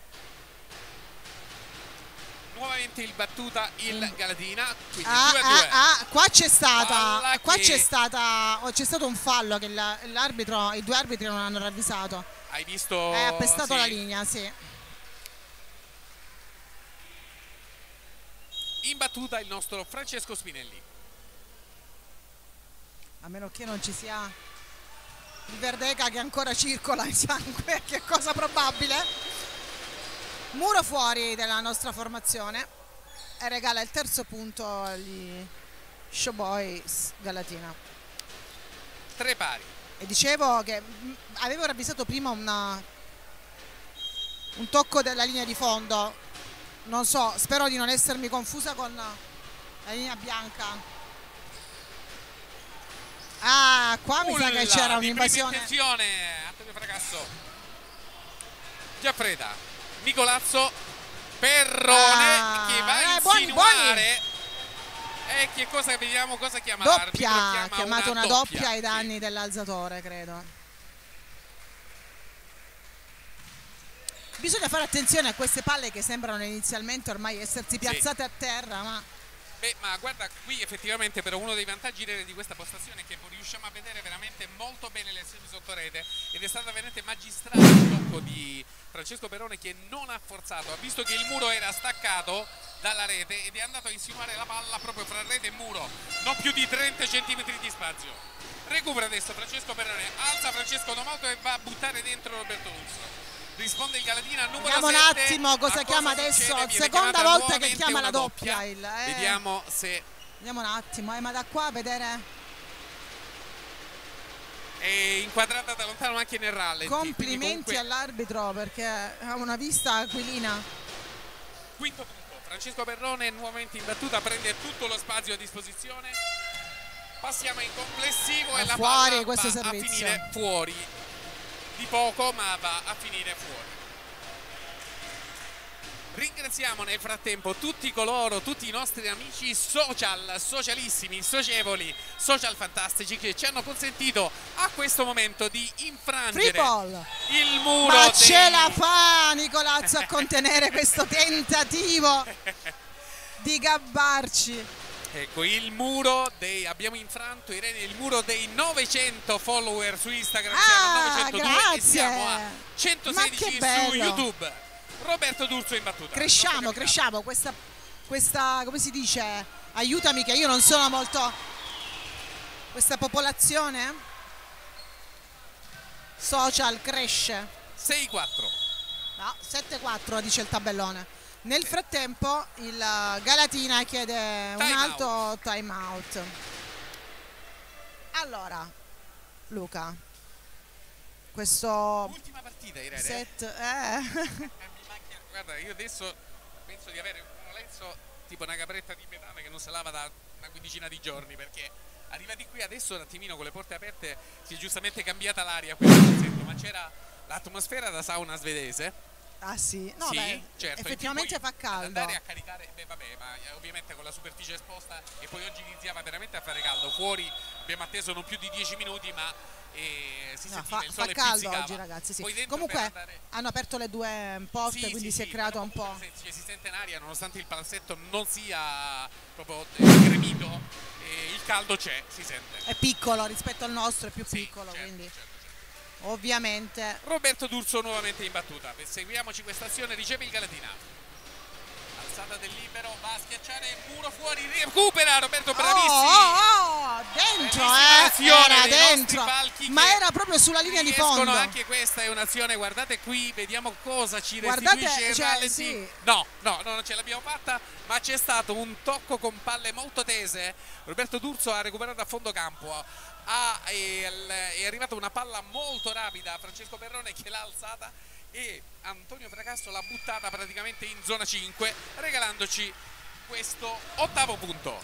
Nuovamente il battuta il Galatina, quindi Ah, due a due. ah, ah, qua c'è stata, Palla qua che- c'è stata, oh, c'è stato un fallo che la- l'arbitro, i due arbitri non hanno ravvisato. Hai visto? Eh, ha pestato sì. la linea, sì. In battuta il nostro Francesco Spinelli. A meno che non ci sia il Verdeca che ancora circola in sangue, che è cosa probabile. Muro fuori della nostra formazione e regala il terzo punto agli Showboys Galatina. Tre pari. E dicevo che mh, avevo ravvisato prima una, un tocco della linea di fondo, non so, spero di non essermi confusa con la linea bianca. Ah, qua mi sa che Ulla, c'era di prima un'invasione. intenzione, Antonio Fracasso. Giaffreda, Nicolazzo, Perrone Ah, che va a eh, buoni, insinuare. E che cosa vediamo, cosa chiama l'arbitro? Doppia, ha Chiama chiamato una, doppia, doppia ai sì. danni dell'alzatore, credo. Bisogna fare attenzione a queste palle che sembrano inizialmente ormai essersi piazzate a terra, ma Beh, ma guarda, qui effettivamente però uno dei vantaggi di questa postazione è che riusciamo a vedere veramente molto bene le azioni sotto rete, ed è stato veramente magistrale il tocco di Francesco Perrone, che non ha forzato, ha visto che il muro era staccato dalla rete ed è andato a insinuare la palla proprio fra rete e muro, non più di trenta centimetri di spazio. Recupera adesso Francesco Perrone, alza Francesco D'Amato e va a buttare dentro Roberto Urso. Risponde il Galatina al numero vediamo un sette. attimo cosa A chiama succede? adesso, Viene seconda chiamata volta che nuovamente chiama una la doppia. il- eh. Vediamo se Vediamo un attimo, eh, ma da qua a vedere è inquadrata da lontano anche nel rallenti. quindi complimenti comunque, all'arbitro perché ha una vista aquilina. quinto punto. Francesco Perrone nuovamente in battuta, prende tutto lo spazio a disposizione. Passiamo in complessivo Va e la fuori palla questo va a servizio. finire fuori. Di poco, ma va a finire fuori. Ringraziamo nel frattempo tutti coloro, tutti i nostri amici social, socialissimi, socievoli, social fantastici che ci hanno consentito a questo momento di infrangere Free ball. il muro Ma dei... ce la fa Nicolazzo a contenere questo tentativo di gabbarci. Ecco, il muro dei... abbiamo infranto, Irene, il muro dei novecento follower su Instagram, Ah, siamo a novecentodue e grazie. siamo a Ma centosedici che su bello. YouTube. Roberto D'Urso in battuta. Cresciamo, nostro capitano. cresciamo, questa, questa, come si dice, aiutami che io non sono molto, questa popolazione social cresce. sei quattro. No, sette quattro dice il tabellone. Nel frattempo il Galatina chiede un Time alto time out. Allora, Luca, questo Ultima partita, Irene. set... Eh. Eh, mi manca- Guarda, io adesso penso di avere un lenzo tipo una capretta di metano che non si lava da una quindicina di giorni, perché arrivati qui adesso un attimino con le porte aperte si è giustamente cambiata l'aria qui al palazzetto, ma c'era l'atmosfera da sauna svedese. Ah sì, no, Sì, beh, certo. effettivamente in più fa poi caldo. andare a caricare, beh vabbè, ma eh, ovviamente con la superficie esposta, e poi oggi iniziava veramente a fare caldo. Fuori abbiamo atteso non più di dieci minuti, ma eh, si No, sentiva fa, il fa sole caldo pizzicava. oggi ragazzi, sì. Poi dentro Comunque per andare- hanno aperto le due porte, Sì, quindi sì, si è sì, creato però un po'. comunque si, si sente in aria, nonostante il palazzetto non sia proprio eh, gremito, eh, il caldo c'è, si sente. È piccolo rispetto al nostro, è più Sì, piccolo, certo, quindi certo, certo. ovviamente Roberto D'Urso nuovamente in battuta. Seguiamoci questa azione, riceve il Galatina. Alzata del libero, va a schiacciare il muro fuori, recupera Roberto, oh, bravissimo. oh, oh, dentro, Bellissima eh, azione era dei nostri dentro, falchi ma che era proprio sulla linea di riescono. fondo. Anche questa è un'azione, guardate qui, vediamo cosa ci Guardate, restituisce il cioè, rallenti. sì. No, no, no, non ce l'abbiamo fatta, ma c'è stato un tocco con palle molto tese. Roberto D'Urso ha recuperato a fondo campo, ha, è, è arrivata una palla molto rapida a Francesco Perrone che l'ha alzata e Antonio Fracasso l'ha buttata praticamente in zona cinque, regalandoci questo ottavo punto.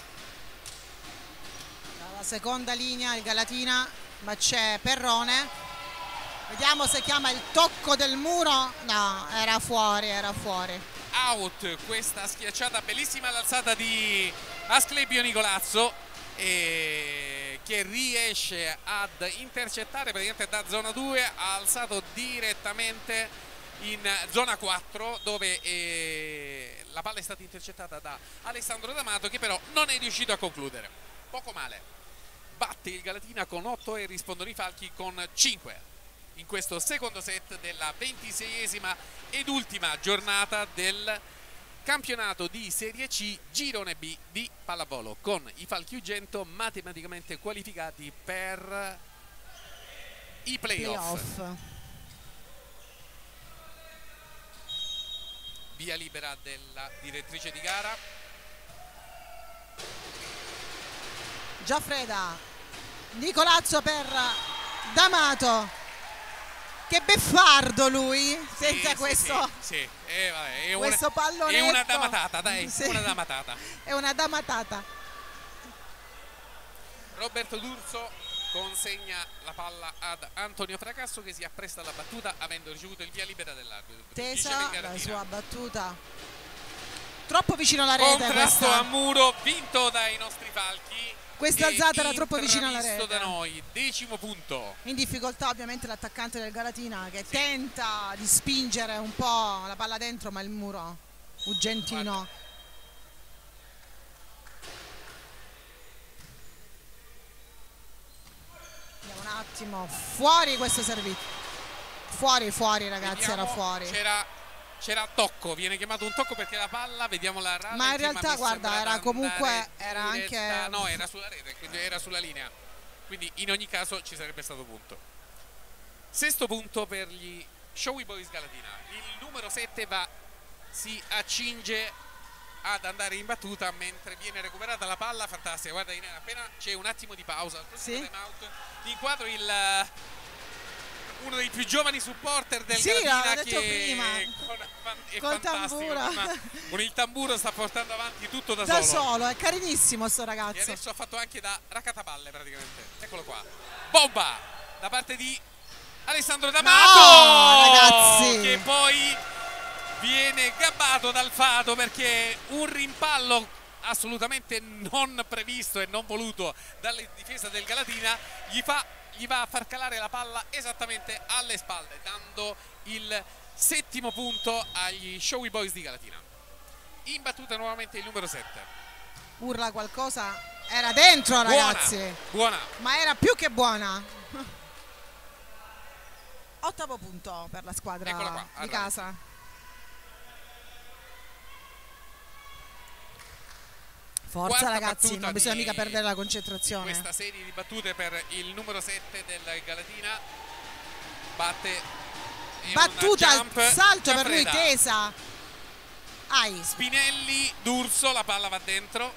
Dalla seconda linea il Galatina, ma c'è Perrone, vediamo se chiama il tocco del muro. No, era fuori, era fuori. Out questa schiacciata bellissima all'alzata di Asclepio Nicolazzo, e che riesce ad intercettare praticamente da zona due, ha alzato direttamente in zona quattro, dove eh, la palla è stata intercettata da Alessandro D'Amato, che però non è riuscito a concludere. Poco male, batte il Galatina con otto e rispondono i Falchi con cinque in questo secondo set della ventiseiesima ed ultima giornata del campionato di Serie C Girone B di pallavolo, con i Falchi Ugento matematicamente qualificati per i playoff. Playoff. Via libera della direttrice di gara. Giaffreda, Nicolazzo per D'Amato. Che beffardo lui, senza sì, questo, sì, sì. Eh, vabbè, è questo una, pallonetto. è una damatata, dai, Sì. una damatata. È una damatata. Roberto D'Urso consegna la palla ad Antonio Fracasso, che si appresta alla battuta avendo ricevuto il via libera dell'arbitro. Tesa la sua battuta, troppo vicino alla rete. Contrasto questa. a muro vinto dai nostri Falchi. Questa e alzata era troppo vicina alla intravisto rete. da noi, decimo punto. In difficoltà ovviamente l'attaccante del Galatina, che Sì. tenta di spingere un po' la palla dentro, ma il muro Ugentino. Guarda. Vediamo un attimo, fuori questo servizio. Fuori, fuori ragazzi, Vediamo, era fuori. C'era C'era tocco, viene chiamato un tocco perché la palla, vediamo la rallenti, Ma in realtà mi guarda, sembra era di comunque, andare era diretta- anche... no, era sulla rete, quindi era sulla linea, quindi in ogni caso ci sarebbe stato punto. Sesto punto per gli Showy Boys Galatina. Il numero sette va, si accinge ad andare in battuta mentre viene recuperata la palla. Fantastica, guarda, appena c'è un attimo di pausa, Sì. time out, inquadro il uno dei più giovani supporter del Sì, Galatina, l'avevo detto che prima. con, è Col fantastico, tamburo. ma con il tamburo sta portando avanti tutto da, Da solo. solo, è carinissimo sto E ragazzo. adesso ha fatto anche da raccattapalle praticamente. Eccolo qua, bomba da parte di Alessandro D'Amato, No, ragazzi. che poi viene gabbato dal fato perché un rimpallo assolutamente non previsto e non voluto dalla difesa del Galatina gli fa gli va a far calare la palla esattamente alle spalle, dando il settimo punto agli Showy Boys di Galatina. In battuta nuovamente il numero sette. Urla qualcosa, era dentro ragazzi, Buona, buona. ma era più che buona. Ottavo punto per la squadra Eccola qua, di arranca. casa. Forza Quarta ragazzi, battuta non bisogna di- mica perdere la concentrazione. Questa serie di battute per il numero sette del Galatina. Batte e Battuta un al jump. salto per lui, Giaffreda. Tesa. Ai, Spinelli, D'Urso, la palla va dentro.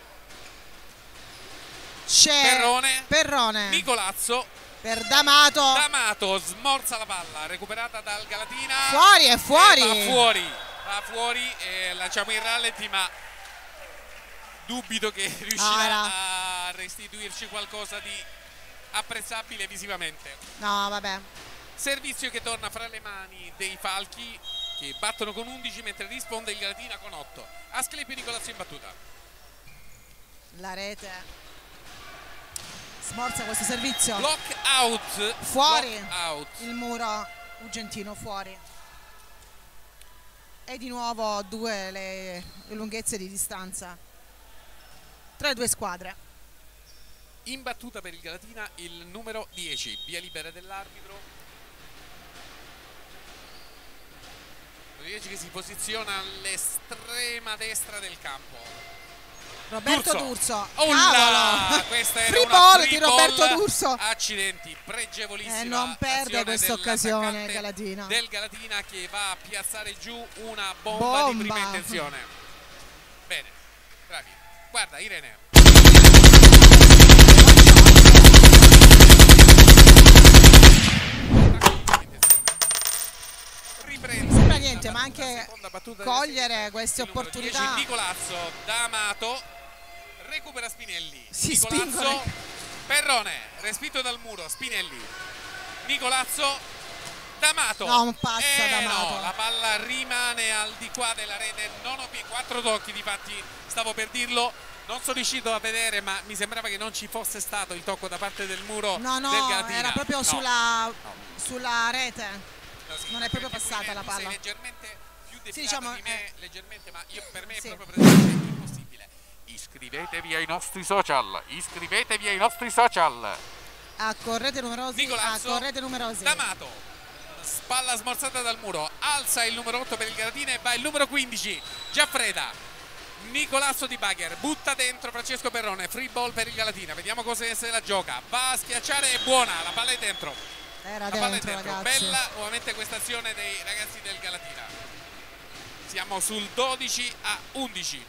c'è Perrone. Perrone Nicolazzo, per D'Amato. D'Amato smorza la palla, recuperata dal Galatina. Fuori, è fuori. E va fuori, va fuori e lanciamo il rallenti, ma dubito che riuscirà Ah, a restituirci qualcosa di apprezzabile visivamente. No, vabbè. Servizio che torna fra le mani dei Falchi, che battono con undici mentre risponde il Galatina con otto. Asclepio Nicolazzo in battuta. La rete smorza questo servizio. Block out. Fuori. Block out. Il muro Ugentino fuori. E di nuovo due le, le lunghezze di distanza tra le due squadre. In battuta per il Galatina il numero dieci, via libera dell'arbitro. dieci che si posiziona all'estrema destra del campo. Roberto D'Urso. D'Urso. Olla! Cavolo! Questa era Free una ball free di ball. Roberto D'Urso. Accidenti, pregevolissima. E non perde azione questa occasione dell'attaccante Galatina. del Galatina, che va a piazzare giù una bomba, Bomba. di prima intenzione. Bene, bravi. Guarda Irene. riprende. Non sembra niente, ma la anche seconda battuta cogliere della queste il numero opportunità. dieci, Nicolazzo, D'Amato, recupera Spinelli. Si Nicolazzo, spingono. Perrone, respinto dal muro, Spinelli. Nicolazzo, D'Amato. Non passa Eh D'Amato. no, la palla rimane al di qua della rete, non ho più quattro tocchi, difatti stavo per dirlo. Non sono riuscito a vedere, ma mi sembrava che non ci fosse stato il tocco da parte del muro No, no, del Galatina. era proprio No, sulla, no. sulla rete. No, sì, Non è proprio perché passata tu la tu sei palla. leggermente più defilata Sì, diciamo, di me, eh. leggermente, ma io, per me Sì. è proprio praticamente impossibile. Iscrivetevi ai nostri social, iscrivetevi ai nostri social. Accorrete numerosi, Nicolazzo, accorrete numerosi. D'Amato, spalla smorzata dal muro, alza il numero otto per il Galatina e va il numero quindici, Giaffreda. Nicolazzo Di Bagher butta dentro Francesco Perrone, free ball per il Galatina, vediamo cosa se la gioca, va a schiacciare, è buona, la palla è dentro. Era La palla è dentro, dentro, ragazzi. bella nuovamente questa azione dei ragazzi del Galatina. Siamo sul dodici a undici.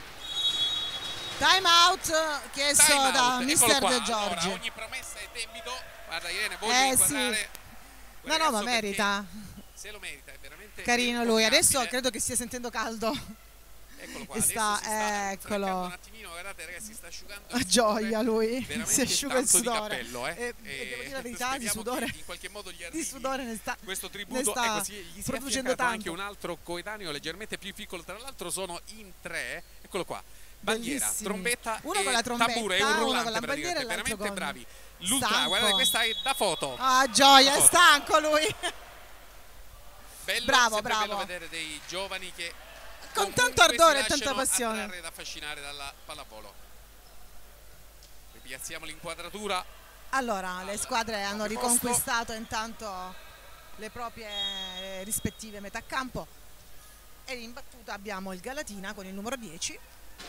Time out chiesto Time out, da eccolo mister qua. De Giorgi. Allora, ogni promessa è debito. Guarda Irene, voglio Eh, inquadrare sì. quel No, no, ma ragazzo merita. perché Se lo merita, è veramente Carino lui. Adesso impopolabile. credo che stia sentendo caldo. Eccolo qua, e adesso sta- si sta eccolo. fraccando un attimino, guardate ragazzi, si sta asciugando A il gioia sudore, lui. veramente Si asciuga il tanto di sudore. cappello, eh. E, E e devo dire la verità, di speriamo sudore. che in qualche modo gli Di arrivi sudore ne sta, questo ne tributo. sta Ecco, sì, gli si è producendo affiancato anche tanto. un altro coetaneo leggermente più piccolo, tra l'altro sono in tre, eccolo qua. Bandiera, Bellissimi. trombetta Uno e con la trombetta, tamburo, è un uno rullante con la bandiera praticamente, e l'altro veramente con- bravi. L'ultra, Stanco. guardate, questa è da foto. Ah, gioia, Da è foto. stanco lui. Bello, bravo, sempre bravo. bello vedere dei giovani che Con comunque tanto ardore si e tanta lasciano passione. attrarre ed affascinare dalla pallavolo. Ripiazziamo l'inquadratura. Allora, le squadre hanno Posto. riconquistato intanto le proprie rispettive metà campo e in battuta abbiamo il Galatina con il numero dieci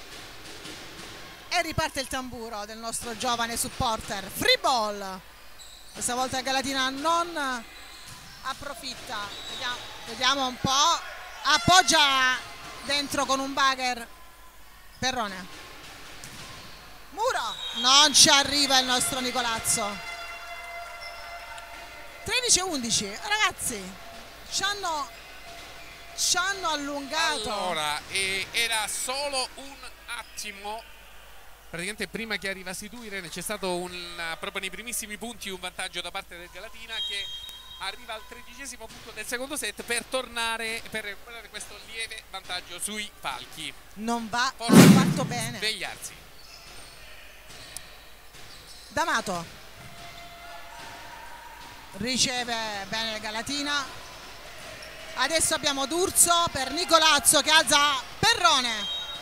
e riparte il tamburo del nostro giovane supporter. Free ball. Questa volta il Galatina non approfitta. Vediamo, vediamo un po'. Appoggia dentro con un bagger Perrone. Muro, non ci arriva il nostro Nicolazzo. tredici a undici, ragazzi, ci hanno, ci hanno allungato. Allora, e era solo un attimo, praticamente prima che arrivassi tu Irene, c'è stato un, proprio nei primissimi punti un vantaggio da parte del Galatina che arriva al tredicesimo punto del secondo set per tornare, per recuperare questo lieve vantaggio sui palchi. Non va Forse affatto bene. svegliarsi. D'Amato riceve bene il Galatina. Adesso abbiamo D'Urso per Nicolazzo che alza Perrone.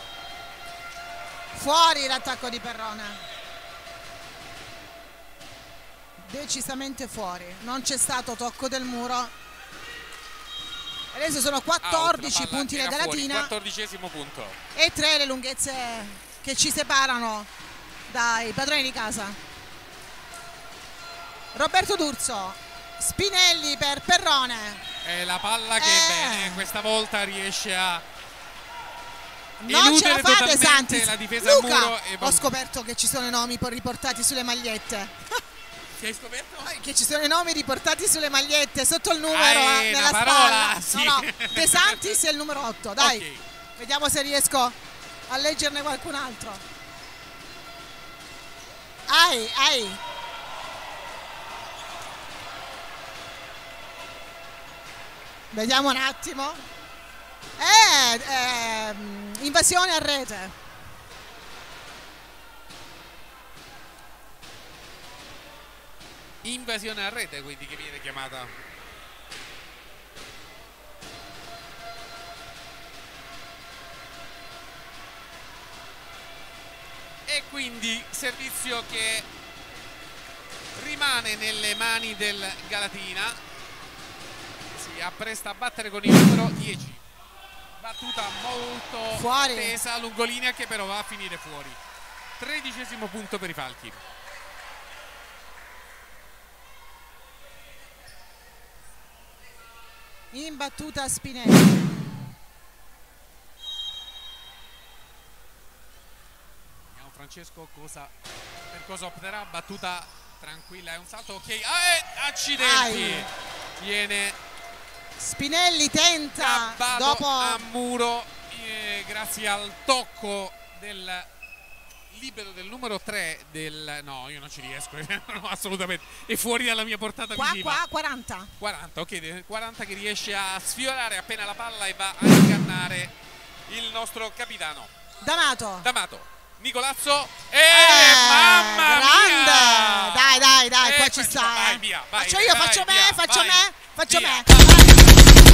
Fuori l'attacco di Perrone. Decisamente fuori. Non c'è stato tocco del muro. Adesso sono quattordici Out, la palla punti del era fuori, Galatina quattordicesimo punto. e tre le lunghezze che ci separano dai padroni di casa. Roberto D'Urso, Spinelli per Perrone. È la palla che Eh. bene, questa volta riesce a Non ce la eludere fate totalmente Santis. la difesa a Luca, muro e va- ho scoperto che ci sono i nomi poi riportati sulle magliette. Che hai scoperto? Che ci sono i nomi riportati sulle magliette sotto il numero Ah, eh, è nella una parola, spalla. sì. No, no, De Santis è il numero otto. Dai, Ok. vediamo se riesco a leggerne qualcun altro. Ai, ai. Vediamo un attimo. Eh, ehm, invasione a rete. Invasione a rete quindi che viene chiamata. E quindi servizio che rimane nelle mani del Galatina. Si appresta a battere con il numero dieci. Battuta molto Fuori. tesa, lungolinea che però va a finire fuori. Tredicesimo punto per i falchi. In battuta Spinelli. Vediamo Francesco cosa, per cosa opterà. Battuta tranquilla, è un salto ok. Ah, eh, accidenti! Ai. Viene Spinelli tenta Gabbato dopo a muro eh, grazie al tocco del libero del numero tre del... no, io non ci riesco, no, assolutamente, è fuori dalla mia portata qua, visiva. qua quaranta. quaranta, ok, quaranta che riesce a sfiorare appena la palla e va a ingannare il nostro capitano. D'Amato. D'Amato, Nicolazzo e Eh, mamma grande. mia! Dai, dai, dai, Eh, qua ci questo- sta. vai, eh. via, vai, faccio io, vai, faccio me, via, faccio vai, me, faccio via. me.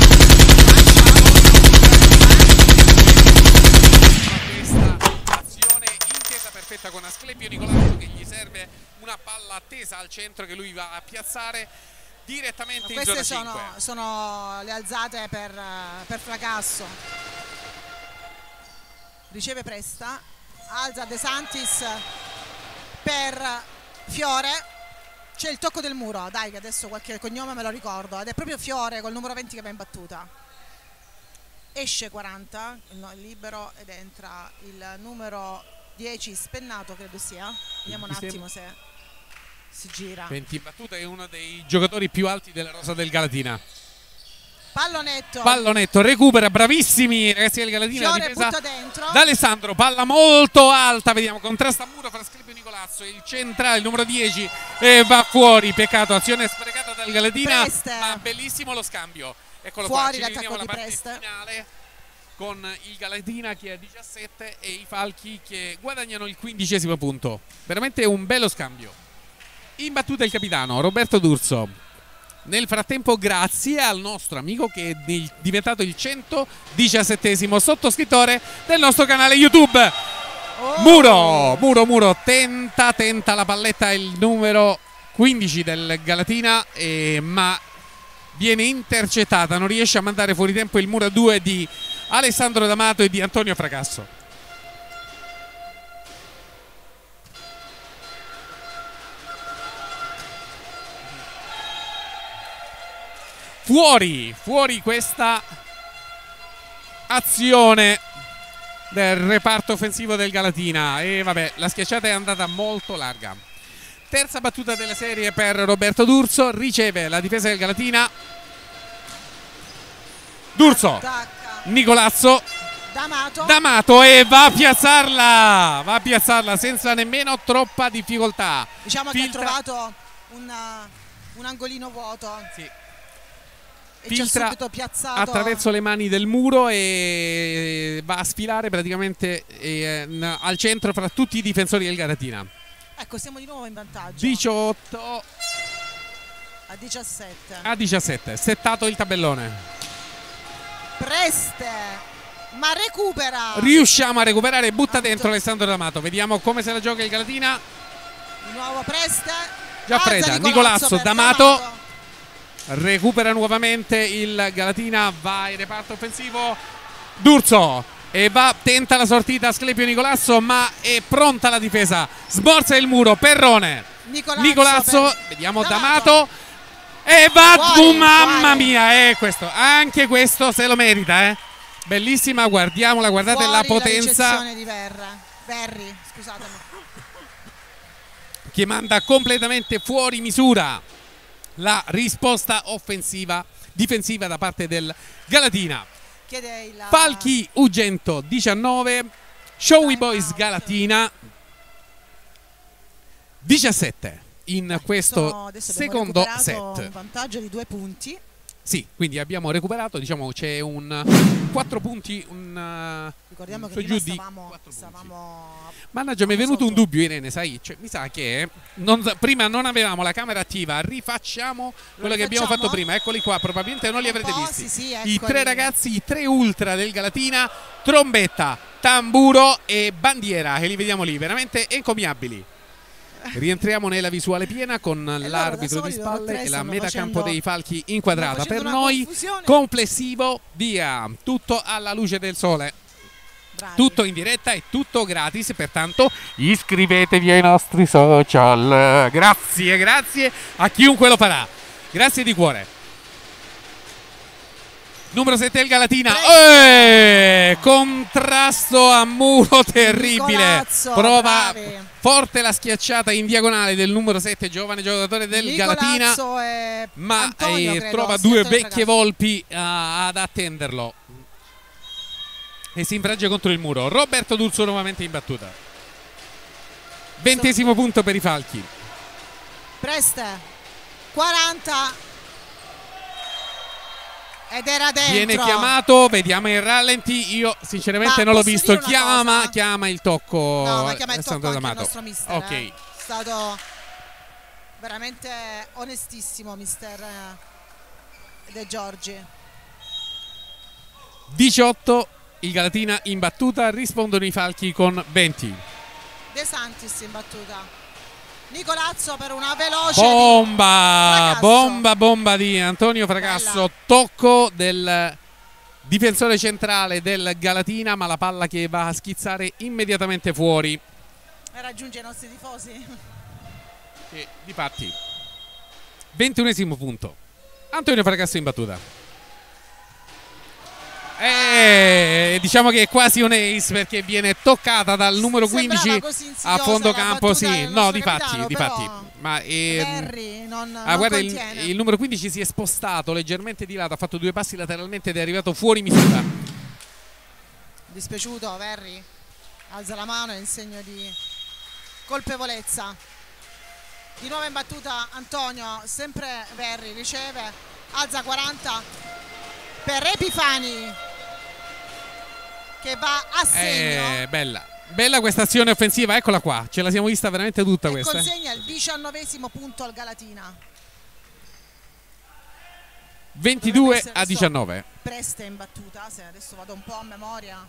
Questa azione intesa perfetta con Asclepio Nicolazzo che gli serve una palla tesa al centro che lui va a piazzare direttamente in zona Queste sono, cinque. sono le alzate per, eh, per fracasso. Riceve Presta, alza De Santis per Fiore. C'è il tocco del muro, dai che adesso qualche cognome me lo ricordo, ed è proprio Fiore col numero venti che va in battuta. Esce quaranta, no, il libero, ed entra il numero dieci Spennato, credo sia. Vediamo un Mi attimo se si gira. venti in battuta, è uno dei giocatori più alti della rosa del Galatina. Pallonetto. Pallonetto, recupera, bravissimi ragazzi del Galatina. Fiore Difesa butta dentro. d'Alessandro, palla molto alta, vediamo, contrasta a muro fra Asclepio e Nicolazzo, il centrale, il numero dieci, e va fuori, peccato, azione sprecata dal Galatina, Preste. ma bellissimo lo scambio. Eccolo Fuori qua, ci l'attacco rivediamo la di parte Preste. finale con il Galatina che ha diciassette e i Falchi che guadagnano il quindicesimo punto. Veramente un bello scambio. In battuta il capitano Roberto D'Urso. Nel frattempo grazie al nostro amico che è di- diventato il centodiciassettesimo sottoscrittore del nostro canale YouTube. Oh. Muro, Muro, Muro, tenta, tenta la palletta il numero quindici del Galatina, eh, ma viene intercettata, non riesce a mandare fuori tempo il muro due di Alessandro D'Amato e di Antonio Fracasso. Fuori, fuori questa azione del reparto offensivo del Galatina e vabbè, la schiacciata è andata molto larga. Terza battuta della serie per Roberto D'Urso, riceve la difesa del Galatina. D'Urso, Attacca Nicolazzo, D'Amato. D'Amato e va a piazzarla, va a piazzarla senza nemmeno troppa difficoltà. Diciamo che ha Filtra- trovato un, un angolino vuoto Sì. e ci ha Filtra subito piazzato attraverso le mani del muro e va a sfilare praticamente eh, n- al centro fra tutti i difensori del Galatina. Ecco, siamo di nuovo in vantaggio diciotto a diciassette. a diciassette, settato il tabellone. Preste, ma recupera Riusciamo a recuperare e butta Tanto. dentro Alessandro D'Amato. Vediamo come se la gioca il Galatina. di nuovo Preste. Già Alza Freda, Nicolazzo Nicolazzo, per D'Amato. Recupera nuovamente il Galatina, va in reparto offensivo D'Urso e va, tenta la sortita Asclepio Nicolazzo, ma è pronta la difesa, smorza il muro, Perrone, Nicolazzo, Nicolazzo, per vediamo D'Amato. D'Amato e va, Fuori, oh, mamma fuori. mia, eh, questo, anche questo se lo merita, eh. Bellissima, guardiamola, guardate Fuori la potenza ricezione di Verra. Verri, scusatemi. che manda completamente fuori misura la risposta offensiva, difensiva da parte del Galatina. Chiede il Falchi Ugento diciannove, Showy Boys Galatina diciassette in Sono- questo adesso abbiamo secondo recuperato set. un vantaggio di due punti. Sì, quindi abbiamo recuperato, diciamo c'è un quattro punti, un Ricordiamo che su prima giù di stavamo, quattro punti. stavamo Mannaggia, mi è stavamo venuto un sotto. dubbio, Irene, sai, cioè, mi sa che non- prima non avevamo la camera attiva, rifacciamo quello che abbiamo rifacciamo? fatto prima, eccoli qua, probabilmente non li Un avrete po', visti. sì, sì, I eccoli. tre ragazzi, i tre ultra del Galatina, trombetta, tamburo e bandiera, e li vediamo lì, veramente encomiabili. Rientriamo nella visuale piena con loro l'arbitro da di soli, loro spalle tre e la stanno metacampo facendo- dei Falchi inquadrata. stanno Per facendo una noi confusione. complessivo, via, tutto alla luce del sole. Bravi. Tutto in diretta e tutto gratis, pertanto iscrivetevi ai nostri social. Grazie, grazie a chiunque lo farà. Grazie di cuore. Numero sette il Galatina. Presto. Eh, contrasto a muro terribile. Nicolazzo, Prova bravi. forte la schiacciata in diagonale del numero sette, giovane giocatore del Galatina, Nicolazzo e ma Antonio, eh, credo, trova sì, due Antonio vecchie Fragasso. volpi uh, ad attenderlo e si infrange contro il muro. Roberto D'Urso nuovamente in battuta. Ventesimo punto per i Falchi. Preste quaranta ed era dentro. Viene chiamato, vediamo il rallenti. Io sinceramente Ma non l'ho posso visto. dire una Chiama, cosa? chiama il tocco. No, ma chiama il Alessandro tocco anche il D'Amato. nostro mister. Ok. eh. È stato veramente onestissimo mister eh, De Giorgi. diciotto il Galatina in battuta, rispondono i Falchi con venti. De Santis in battuta. Nicolazzo per una veloce Bomba, Fragasso. bomba, bomba di Antonio Fragasso. Bella. Tocco del difensore centrale del Galatina, ma la palla che va a schizzare immediatamente fuori. e raggiunge i nostri tifosi. E difatti, ventunesimo punto. Antonio Fragasso in battuta. Eh, diciamo che è quasi un ace perché viene toccata dal numero Sembrava quindici così a insidiosa fondo la campo. battuta Sì, del no, nostro difatti, capitano, difatti. però Ma ehm, Verri non, ah, non guarda, il, contiene. il numero quindici si è spostato leggermente di lato, ha fatto due passi lateralmente ed è arrivato fuori misura. Dispiaciuto Verri, alza la mano in segno di colpevolezza. Di nuovo in battuta Antonio, sempre Verri riceve, alza quaranta per Epifani che va a segno Eh, bella, bella questa azione offensiva, eccola qua, ce la siamo vista veramente tutta e questa. eh. consegna il diciannovesimo punto al Galatina. ventidue essere a adesso- diciannove. Preste in battuta, se adesso vado un po' a memoria,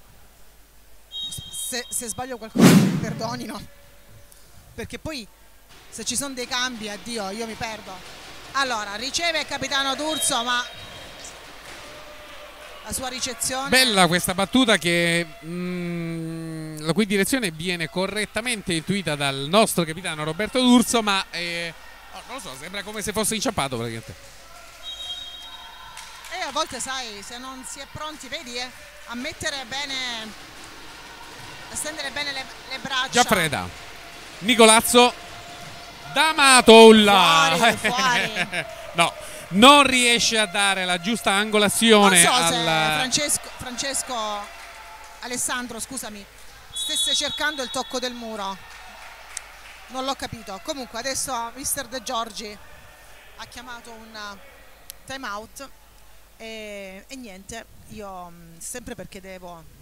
se, se sbaglio qualcosa mi perdonino, perché poi se ci sono dei cambi, addio, io mi perdo. Allora, riceve il capitano D'Urso, ma la sua ricezione Bella questa battuta che mm, la cui direzione viene correttamente intuita dal nostro capitano Roberto D'Urso, ma eh, oh, non lo so, sembra come se fosse inciampato praticamente. e a volte sai, se non si è pronti, vedi, eh, a mettere bene, a stendere bene le, le braccia. Giaffreda, Nicolazzo, D'Amato là. Fuori, fuori. No, non riesce a dare la giusta angolazione Non so se al... Francesco, Francesco Alessandro, scusami, stesse cercando il tocco del muro. Non l'ho capito. Comunque adesso mister De Giorgi ha chiamato un time out e, e niente, io mh, sempre perché devo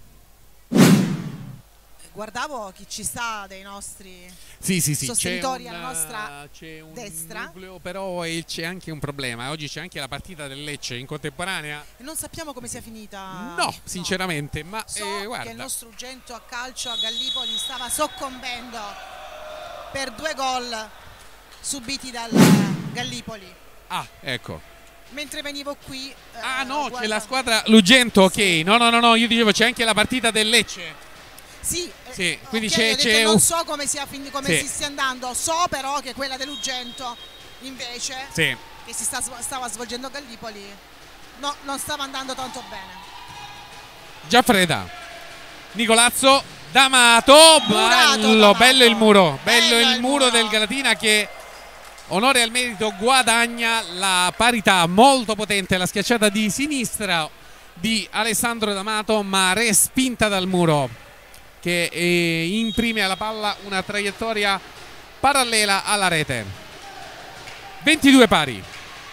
guardavo chi ci sta dei nostri Sì, sì, sì, c'è sostenitori un, alla nostra c'è un destra. nucleo, però e c'è anche un problema. Oggi c'è anche la partita del Lecce in contemporanea. e non sappiamo come sia finita. No, sinceramente, ma So eh, che guarda. il nostro Ugento a calcio a Gallipoli stava soccombendo per due gol subiti dal Eh, Gallipoli. Ah, ecco. Mentre venivo qui eh, Ah no, c'è guarda- la squadra Lugento, ok. No, no, no, no, io dicevo c'è anche la partita del Lecce. Sì, eh, Sì, quindi ok, c'è- ho detto c'è non un- so come, sia fin- come Sì. si stia andando, so però che quella dell'Ugento invece Sì. che si sta, stava svolgendo a Gallipoli no, non stava andando tanto bene. Giaffreda, Nicolazzo, D'Amato, Murato, bello, D'Amato. bello il muro, bello, Bello il il muro muro. del Galatina che, onore al merito, guadagna la parità molto potente, la schiacciata di sinistra di Alessandro D'Amato, ma respinta dal muro, che eh, imprime alla palla una traiettoria parallela alla rete. ventidue pari.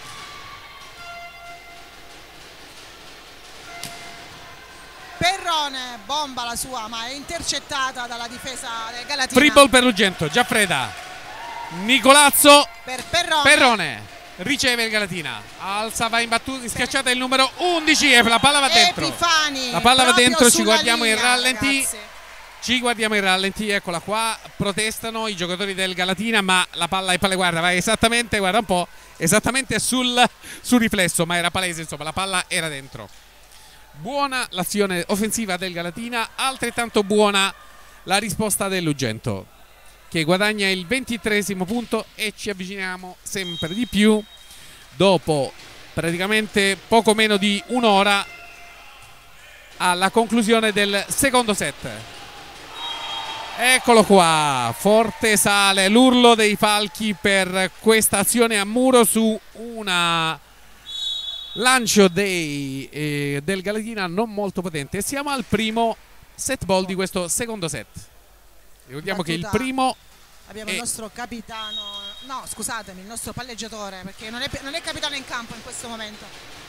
Perrone bomba la sua, ma è intercettata dalla difesa del Galatina. Free ball per Lugento, Giaffreda, Nicolazzo, Per Perrone. Perrone riceve il Galatina, alza, va in battuta, schiacciata il numero undici e la palla va dentro. Epifani, La palla va proprio dentro, ci sulla guardiamo in linea, rallenti. ragazzi. Ci guardiamo in rallenti, eccola qua, protestano i giocatori del Galatina, ma la palla è palla, guarda, va esattamente, guarda un po', esattamente sul, sul riflesso, ma era palese, insomma, la palla era dentro. Buona l'azione offensiva del Galatina, altrettanto buona la risposta dell'Ugento, che guadagna il ventitreesimo punto e ci avviciniamo sempre di più dopo praticamente poco meno di un'ora alla conclusione del secondo set. Eccolo qua, forte sale l'urlo dei falchi per questa azione a muro su una lancio dei, eh, del Galatina non molto potente. Siamo al primo set ball di questo secondo set. Ricordiamo che il Battuta. primo Abbiamo è il nostro capitano, no scusatemi, il nostro palleggiatore, perché non è, non è capitano in campo in questo momento.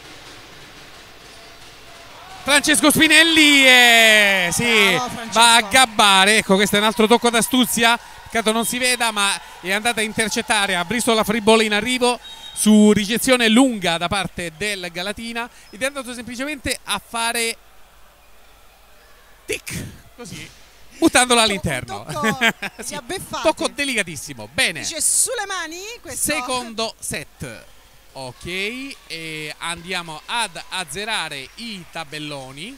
Francesco Spinelli e sì, Bravo, Francesco. va a gabbare. Ecco, questo è un altro tocco d'astuzia. Peccato non si veda, ma è andata a intercettare a Bristol free ball in arrivo su ricezione lunga da parte del Galatina ed è andato semplicemente a fare tic così, buttandola all'interno. Un tocco Sì, li ha beffati. tocco delicatissimo. Bene, Dice sulle mani questo. secondo set. Ok, e andiamo ad azzerare i tabelloni.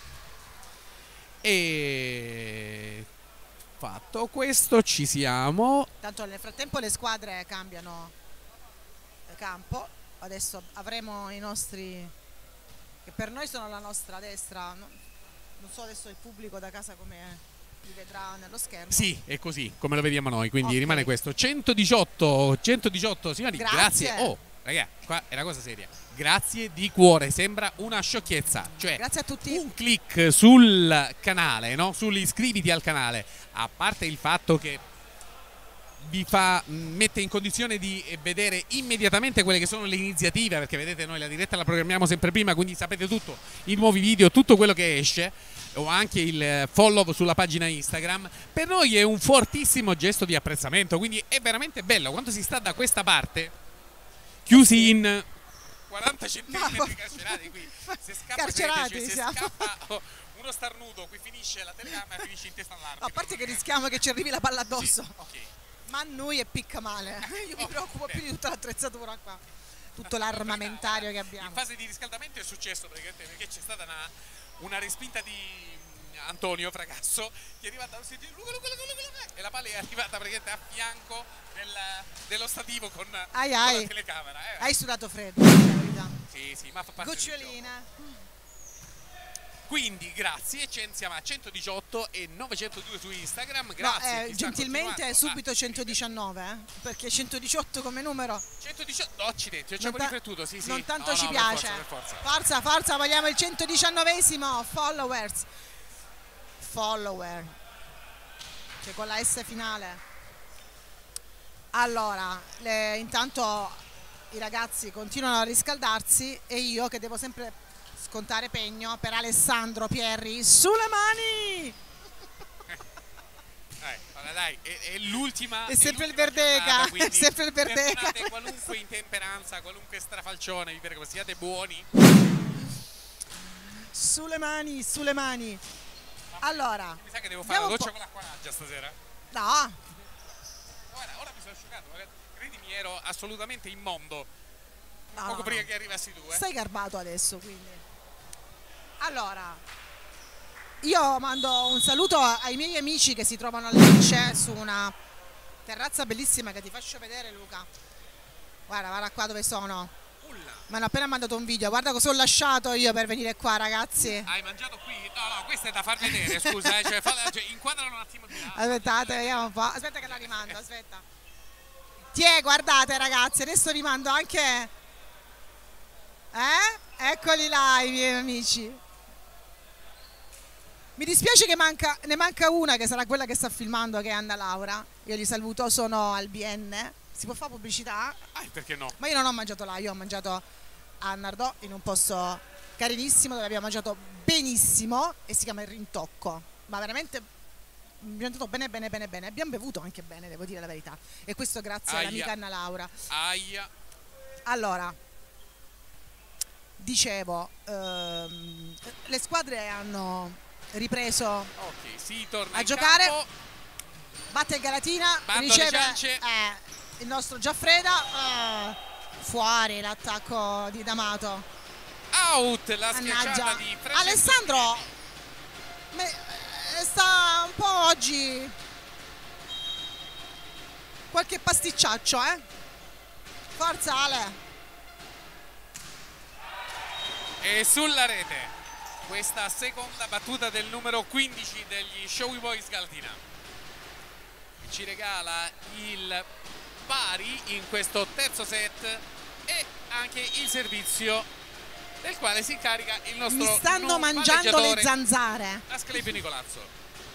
E fatto questo ci siamo. Tanto nel frattempo le squadre cambiano campo. Adesso avremo i nostri, che per noi sono la nostra destra. No- Non so adesso il pubblico da casa come li vedrà nello schermo. Sì, è così come lo vediamo noi, quindi Ok. rimane questo. centodiciotto, centodiciotto signori, grazie. Grazie. Oh, ragazzi, qua è una cosa seria. Grazie di cuore, sembra una sciocchezza. Cioè, Grazie a tutti. un click sul canale, no? Sull'iscriviti al canale, a parte il fatto che vi fa, mette in condizione di vedere immediatamente quelle che sono le iniziative, perché vedete noi la diretta la programmiamo sempre prima, quindi sapete tutto, i nuovi video, tutto quello che esce, o anche il follow sulla pagina Instagram. Per noi è un fortissimo gesto di apprezzamento, quindi è veramente bello quando si sta da questa parte, chiusi in quaranta centimetri carcerati qui. Se scappa, Carcerati cioè, se siamo. scappa oh, uno starnuto, qui finisce la telecamera e finisce in testa all'arbitro. A parte che rischiamo che ci arrivi la palla addosso. Sì, ok. Ma a noi è picca male. Io mi Oh, preoccupo più bene. di tutta l'attrezzatura qua. Tutto l'armamentario che In abbiamo. fase di riscaldamento è successo praticamente perché c'è stata una, una respinta di mm, Antonio Fragasso che è arrivata Luca, Luca, Luca, Luca, Luca, e la palla è arrivata praticamente a fianco del, dello stativo con, Ai, con ai. la telecamera. Eh. Hai sudato freddo, per la verità. Sì, sì, ma fa parte del gioco. Goccioline. Quindi grazie, ce- siamo a centodiciotto e novecentodue su Instagram. No, Grazie. eh, chi sta gentilmente continuando subito a- centodiciannove, eh, perché centodiciotto come numero centodiciotto, no, accidenti, ho già non, un po' ta- riflettuto, sì, sì. non tanto No, ci no, per piace. forza, per forza. Forza, forza, vogliamo il centodiciannovesimo followers. Follower. Cioè con la S finale. Allora, le- intanto i ragazzi continuano a riscaldarsi e io che devo sempre scontare pegno per Alessandro Pierri sulle mani. Dai, allora, dai, è, è l'ultima. È sempre il l'ultima Verdeca, giornata, è quindi sempre il Verdeca. perdonate qualunque intemperanza, qualunque strafalcione, vi prego, siate buoni. Sulle mani, sulle mani. Allora, Mi sa che devo fare la Andiamo un doccia po'. con l'acquanaggia stasera. no, Guarda, ora mi sono asciugato, guarda, credimi, ero assolutamente immondo no, poco no, prima no. che arrivassi tu, eh. Stai garbato adesso, quindi. Allora, io mando un saluto ai miei amici che si trovano a Lecce su una terrazza bellissima che ti faccio vedere, Luca. Guarda, guarda qua dove sono. Ulla. Mi hanno appena mandato un video, guarda cosa ho lasciato io per venire qua, ragazzi. Hai mangiato qui? No, no, questa è da far vedere, scusa, eh, cioè, falla- cioè, inquadralo un attimo di là. Aspettate, vediamo un po'. Aspetta che la rimando, aspetta. Tiè, guardate ragazzi, adesso vi mando anche. Eh? Eccoli là i miei amici. Mi dispiace che manca, ne manca una che sarà quella che sta filmando, che è Anna Laura. Io li saluto, sono al B N. Si può fare pubblicità? Ah, perché no? Ma io non ho mangiato là, io ho mangiato a Nardò in un posto carinissimo dove abbiamo mangiato benissimo e si chiama il Rintocco. Ma veramente abbiamo mangiato bene bene bene bene. Abbiamo bevuto anche bene, devo dire la verità. E questo grazie Aia. all'amica Anna Laura. Aia. Allora, dicevo, ehm, le squadre hanno ripreso Ok, si torna a in giocare. campo. Batte il Galatina, Bando alle riceve ciance. eh, il nostro Giaffreda, eh, fuori l'attacco di D'Amato. Out, la schiacciata Mannaggia. di Francesco Alessandro Spinelli. me- eh, sta un po' oggi qualche pasticciaccio, eh? Forza Ale. E sulla rete questa seconda battuta del numero quindici degli Showy Boys Galatina, che ci regala il pari in questo terzo set e anche il servizio del quale si incarica il nostro Mi stanno non mangiando le palleggiatore zanzare. Asclepio Nicolazzo.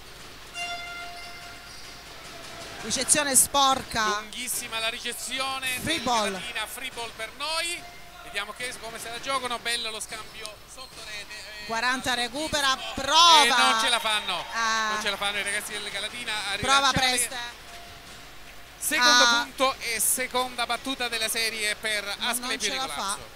Ricezione sporca. Lunghissima la ricezione Free del ball. Galatina, free ball per noi. Vediamo che come se la giocano, bello lo scambio sotto rete. eh, quaranta recupera, E prova. non ce la fanno, Ah. non ce la fanno i ragazzi del Galatina a Prova rilanciare. Preste. Secondo Ah. punto e seconda battuta della serie per non Asclepio ce la fa. Nicolazzo.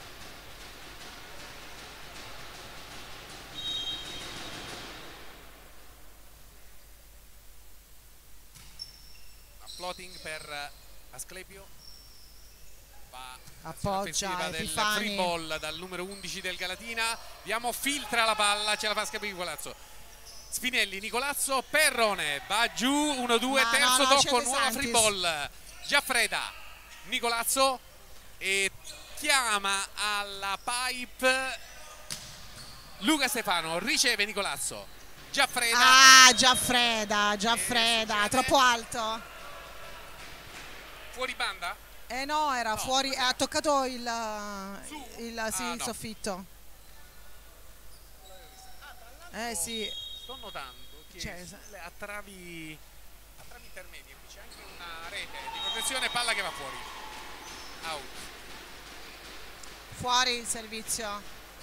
Floating per Asclepio, va Appoggia offensiva del Epifani. free ball dal numero undici del Galatina. Vediamo, filtra la palla, ce la fa Asclepio Nicolazzo. Spinelli, Nicolazzo, Perrone, va giù, uno due, Ma terzo no, no, tocco, c'è De nuova free Santis. ball. Giaffreda, Nicolazzo e chiama alla pipe Luca Stefano, riceve Nicolazzo. Giaffreda, Ah, Giaffreda, Giaffreda, succede? troppo alto. fuori banda? Eh no, era No, fuori, cos'è? ha toccato il, Su? il, sì, Ah, il no. soffitto. Eh sì, Sto notando che Cioè, sulle- a travi a travi intermedie qui c'è anche una rete di protezione, palla che va fuori. Out. fuori il servizio.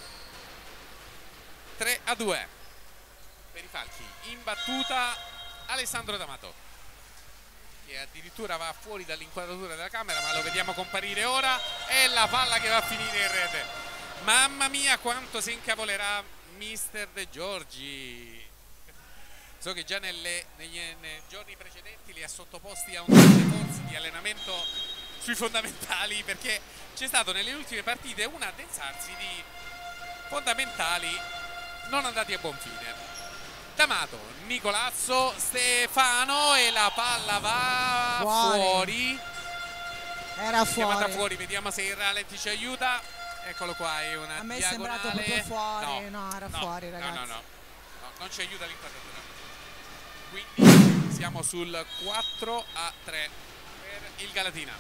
tre a due per i Falchi. In battuta Alessandro D'Amato, che addirittura va fuori dall'inquadratura della camera, ma lo vediamo comparire ora. E la palla che va a finire in rete. Mamma mia quanto si incavolerà mister De Giorgi. So che già nelle, negli, nei giorni precedenti li ha sottoposti a un corso di allenamento sui fondamentali, perché c'è stato nelle ultime partite un addensarsi di fondamentali non andati a buon fine. D'Amato, Nicolazzo, Stefano e la palla va Fuori. fuori. Era Chiamata fuori. fuori, vediamo se il rallenti ci aiuta. Eccolo qua, è una A me è diagonale. sembrato proprio fuori. No, era no, fuori, no, ragazzi. no, no, no, non ci aiuta l'inquadratura. Quindi siamo sul quattro a tre per il Galatina.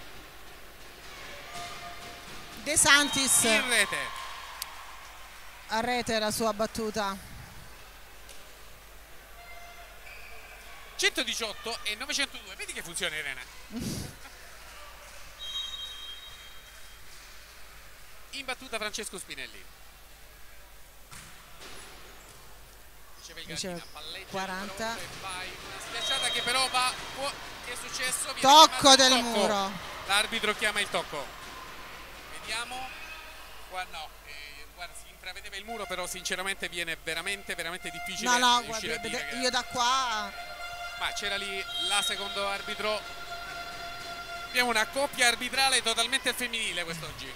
De Santis In rete a rete la sua battuta. centodiciotto e novecentodue. Vedi che funziona, Irene? In battuta Francesco Spinelli. Riceve il Riceve Galatina, palleggia quaranta. il pallone, vai, una schiacciata che però va. può- Che è successo? Viene Tocco chiamato del tocco. muro. L'arbitro chiama il tocco. Vediamo. Qua no, eh, guarda, si intravedeva il muro, però sinceramente viene veramente veramente difficile No, no, riuscire guarda, a dire vede- che- io da qua ma c'era lì la secondo arbitro. Abbiamo una coppia arbitrale totalmente al femminile quest'oggi.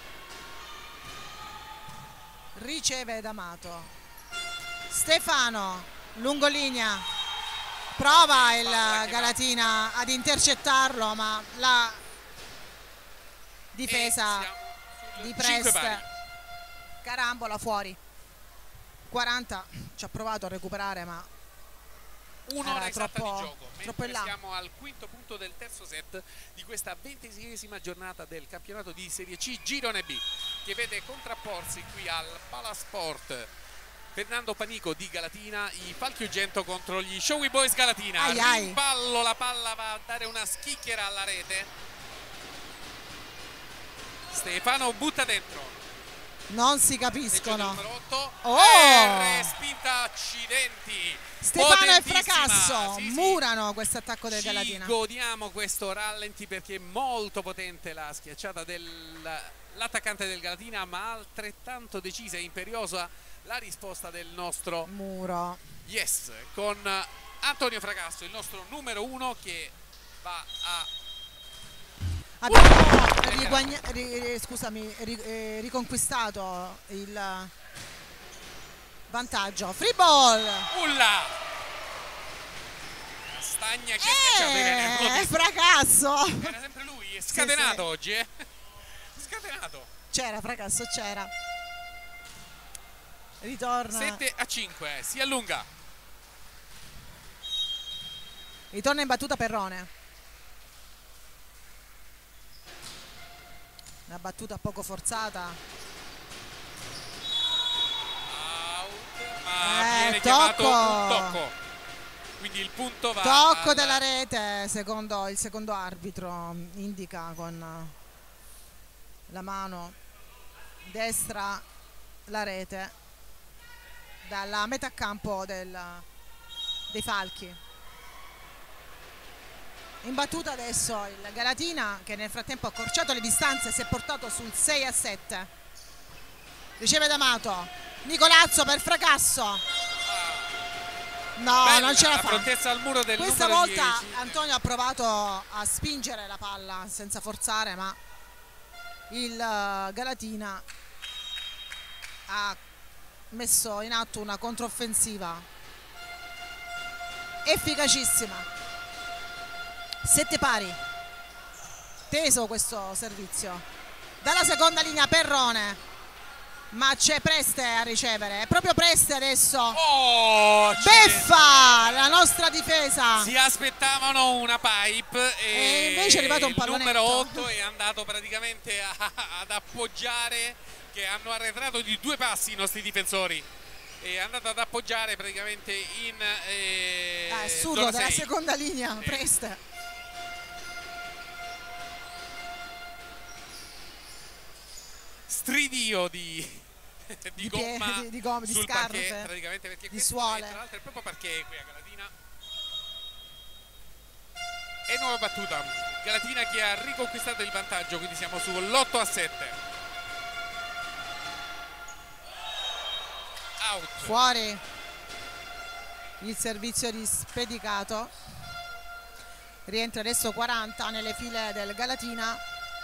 riceve D'Amato. Stefano, lungolinea. Prova il Palla che va. Galatina ad intercettarlo, ma la E difesa siamo sul di cinque pari. Prest. Carambola fuori. quaranta, ci ha provato a recuperare, ma Un'ora Era esatta troppo- di gioco, troppo in mentre là. siamo al quinto punto del terzo set di questa ventiseiesima giornata del campionato di Serie C Girone B, che vede contrapporsi qui al Palasport Fernando Panico di Galatina, i Falchi Ugento contro gli Showy Boys Galatina. Ai, ai. Rimpallo, la palla va a dare una schicchiera alla rete. Stefano butta dentro. non si Seggio capiscono. numero otto. Oh! R, spinta, accidenti. Stefano e Potentissima. fracasso, Sì, sì. murano questo attacco del Ci Galatina. godiamo questo rallenti perché è molto potente la schiacciata dell'attaccante del Galatina, ma altrettanto decisa e imperiosa la risposta del nostro Muro. Yes, con Antonio Fracasso, il nostro numero uno, che va a Abbiamo Uh! riguagna- ri- ri- scusami, ri- eh, riconquistato il vantaggio. Free ball. Ulla. Castagna che schiacciata, Irene, l'ho Eh, visto. fracasso. Era sempre lui, è scatenato sì. oggi, eh? Scatenato. C'era fracasso, c'era. ritorna, sette a cinque, si allunga. ritorna in battuta Perrone. Una battuta poco forzata. Out, ma Eh, viene tocco. chiamato un tocco. Quindi il punto va Tocco al- della rete, secondo il secondo arbitro, indica con la mano destra la rete dalla metà campo del, dei Falchi. In battuta adesso il Galatina, che nel frattempo ha accorciato le distanze, si è portato sul sei a sette. Riceve D'Amato, Nicolazzo per Fracasso. No, Bella non ce la la fa. prontezza al muro del Questa numero volta dieci. Antonio ha provato a spingere la palla senza forzare, ma il eh, Galatina ha messo in atto una controffensiva efficacissima. Sette pari. Teso questo servizio. Dalla seconda linea Perrone. Ma c'è Preste a ricevere. È proprio Preste adesso. Oh, Beffa la nostra difesa. si aspettavano una pipe e, E invece è arrivato un il pallonetto. numero otto è andato praticamente a- ad appoggiare, che hanno arretrato di due passi i nostri difensori, è andato ad appoggiare praticamente in eh, Ah, è assurdo, zona dalla sei. seconda linea Sì. Preste. Stridio di, di, Di gomma pie- di- di gomma, di sul scarpe, parquet, praticamente, perché di questo suole. è, tra l'altro è proprio parquet qui a Galatina. E nuova battuta, Galatina che ha riconquistato il vantaggio, quindi siamo sull'otto a sette. Out. Fuori il servizio di Spedicato. Rientra adesso quaranta nelle file del Galatina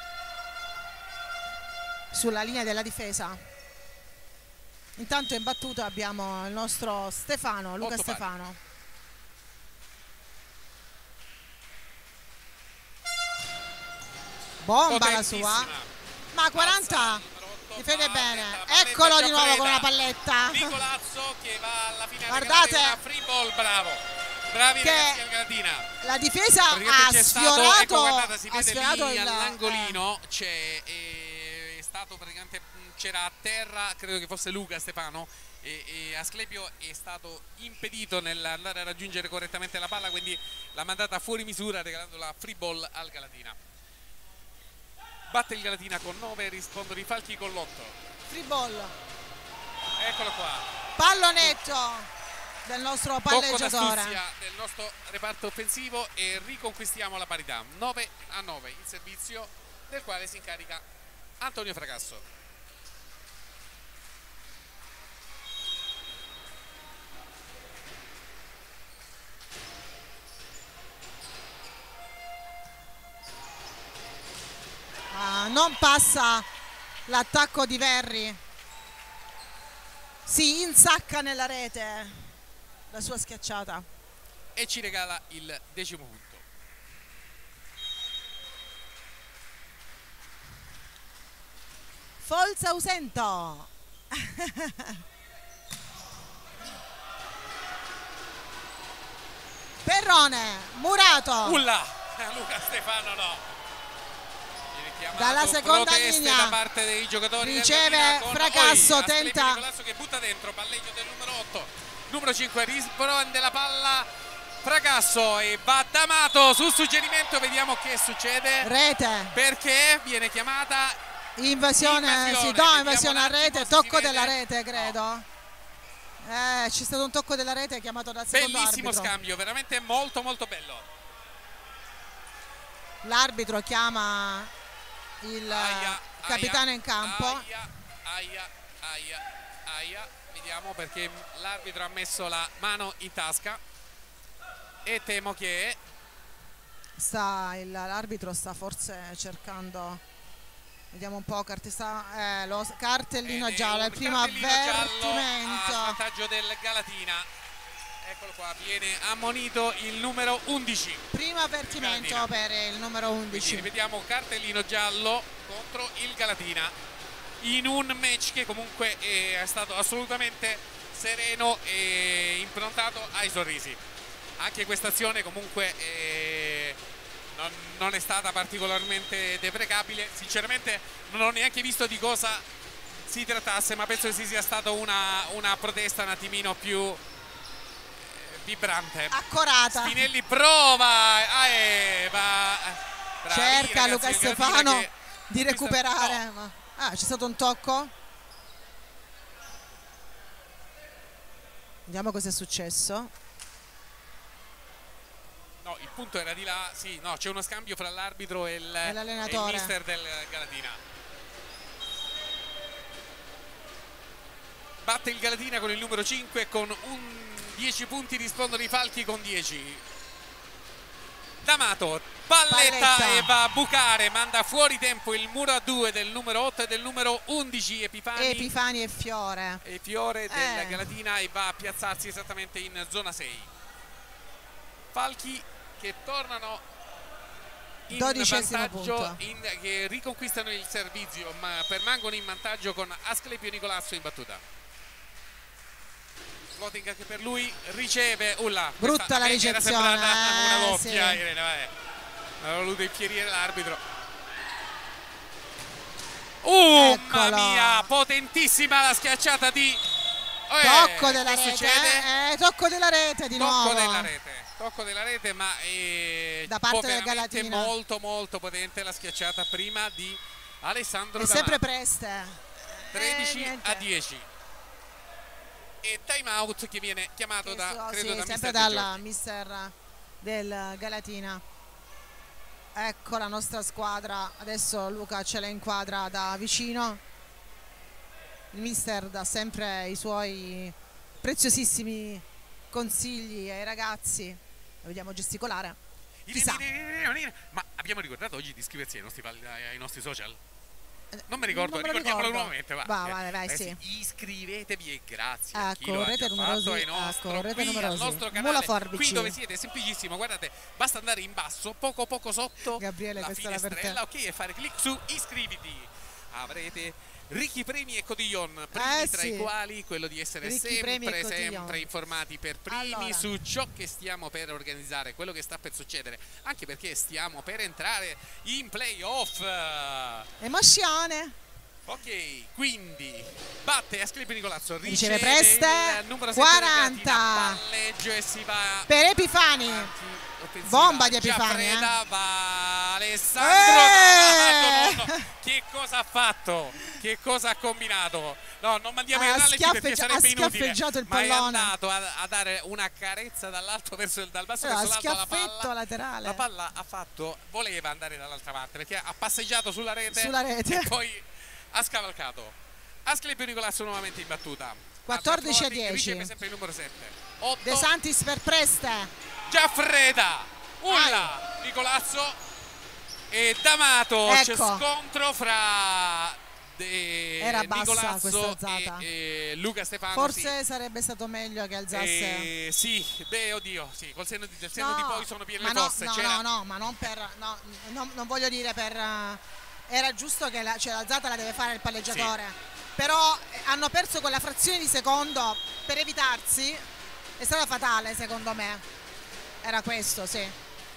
sulla linea della difesa. Intanto in battuta abbiamo il nostro Stefano, Luca Otto pari. Stefano. Bomba la sua, Potentissima. ma quaranta Alza il numero otto, di fede va bene. dentro la palletta, Eccolo di nuovo con Giaffreda. una palletta. Nicolazzo che va alla fine a Guardate regalare una free ball, bravo. Bravi che ragazzi al Galatina. La difesa Praticamente ha c'è stato, sfiorato, ecco, guardate, si ha vede sfiorato lì il all'angolino, c'è, eh, è stato praticamente, c'era a terra, credo che fosse Luca Stefano, e, e Asclepio è stato impedito nell'andare a raggiungere correttamente la palla, quindi l'ha mandata fuori misura regalando la free ball al Galatina. Batte il Galatina con nove, rispondono i Falchi con l'otto. eh, free ball, Eccolo qua. pallonetto del nostro Tocco palleggiatore. d'astuzia del nostro reparto offensivo e riconquistiamo la parità. nove a nove il servizio del quale si incarica Antonio Fracasso. Ah, non passa l'attacco di Verri, si insacca nella rete la sua schiacciata. E ci regala il decimo punto. Forza Ausento. Perrone, Murato. Ulla! Luca Stefano no. Viene chiamato, Dalla seconda proteste linea da parte dei giocatori del riceve Galatina con Fracasso, poi Asclepio tenta- Nicolazzo che butta dentro, palleggio del numero otto. Numero cinque riprende la palla Fracasso e va D'Amato sul suggerimento, vediamo che succede. Rete, Perché viene chiamata invasione, invasione, si vediamo do un invasione a attimo rete, se tocco si della vede. rete credo. Eh, c'è stato un tocco della rete chiamato dal secondo bellissimo arbitro. scambio, veramente molto molto bello. L'arbitro chiama il Aia, capitano aia, in campo. Aia, aia, aia, aia. Vediamo perché l'arbitro ha messo la mano in tasca e temo che Sta il- l'arbitro sta forse cercando, vediamo un po', carte- sta- eh, lo cartellino ed è giallo, un il primo cartellino giallo a avvertimento. vantaggio del Galatina. Eccolo qua, viene ammonito il numero undici. Primo avvertimento Galatina. per il numero Quindi undici. ripetiamo, cartellino giallo contro il Galatina. in un match che comunque è stato assolutamente sereno e improntato ai sorrisi. Anche questa azione comunque eh, non, non è stata particolarmente deprecabile. Sinceramente non ho neanche visto di cosa si trattasse, ma penso che si sia stata una, una protesta un attimino più eh, vibrante. Accorata. Spinelli prova, ah, eh, va, bravi, Cerca ragazzi, Luca il Gradina Stefano che- di recuperare. No. ma- Ah, c'è stato un tocco. Vediamo cosa è successo. No, il punto era di là, sì, no, c'è uno scambio fra l'arbitro e il, E e il l'allenatore. mister del Galatina. Batte il Galatina con il numero cinque con un dieci punti, rispondono i Falchi con dieci. D'Amato, palletta, Palletta. e va a bucare, manda fuori tempo il muro a due del numero otto e del numero undici Epifani. Epifani e Fiore. E Fiore del Eh. Galatina, e va a piazzarsi esattamente in zona sei. Falchi che tornano in Dodicesimo vantaggio, punto. in, che riconquistano il servizio, ma permangono in vantaggio con Asclepio Nicolasso in battuta. Floating anche per lui, riceve Ulla. Brutta Questa a la me era ricezione, sembrata eh, una doppia, sì. Irene, vabbè. Aveva voluto infierire l'arbitro. Uh, mamma Eccolo. mia, potentissima la schiacciata di eh, Tocco della che rete. succede? eh, eh, tocco della rete di Tocco nuovo. della rete, tocco della rete, ma eh, Da parte po- del veramente Galatina. molto molto potente la schiacciata prima di Alessandro È D'Amato. sempre preste. tredici Eh, niente. a dieci. E time out che viene chiamato Che da so- credo sì, da sempre mister dal Di Giorgi. mister del Galatina. Ecco la nostra squadra, adesso Luca ce la inquadra da vicino. Il mister dà sempre i suoi preziosissimi consigli ai ragazzi. Lo vediamo gesticolare. Chissà. Ma abbiamo ricordato oggi di iscriversi ai nostri, ai nostri social? Non mi ricordo, Non me lo ricordiamolo ricordo. nuovamente. Va, Va, Eh, vai, vai, eh sì. Iscrivetevi e grazie a chi Ecco, lo ha rete già numerosi, fatto, ai nostro, ecco, rete qui al numerosi. nostro Mula canale. forbici. Qui dove siete, è semplicissimo, guardate, basta andare in basso, poco poco sotto Gabriele, la questa era per te. finestrella, ok, e fare clic su iscriviti. Avrete ricchi premi e cotillon, primi Eh, tra sì. i quali quello di essere Ricchi premi e sempre cotillon. sempre informati per primi Allora. su ciò che stiamo per organizzare, quello che sta per succedere, anche perché stiamo per entrare in playoff. Emozione. Ok, quindi batte Asclepio Nicolazzo, Riceve riceve Preste, il numero sette del quaranta. Galatina, palleggio e si va Per Epifani. avanti, offensiva. Bomba di Epifani, Giaffreda, eh. va Alessandro Eh! D'Amato, no, no. Che cosa ha fatto? Che cosa ha combinato? No, non mandiamo Ha in rallenti perché schiaffeggia- sarebbe ha inutile, schiaffeggiato il ma è pallone. andato a, a dare una carezza dall'alto verso il, dal basso Allora, verso l'alto alla schiaffetto palla. laterale. La palla ha fatto, voleva andare dall'altra parte perché ha passeggiato sulla rete, Sulla rete. e poi ha scavalcato. Asclepio Nicolazzo nuovamente in battuta. quattordici a Altra floating, dieci. riceve sempre il numero sette. otto. De Santis per Preste. Giaffreda, Ulla, Nicolazzo e D'Amato. C'è Ecco. scontro fra De Era bassa Nicolazzo questa alzata. e, e Luca Stefano. Forse sì. sarebbe stato meglio che alzasse. Eh, sì, beh, oddio, sì, col senno di, del senno No, di poi sono piene ma le no, fosse. no, c'era- no, no, ma non per. No, no, non voglio dire per. eh, era giusto che la, cioè, l'alzata la deve fare il palleggiatore. Però eh, hanno perso quella frazione di secondo per evitarsi. È stata fatale, secondo me. Era questo, sì.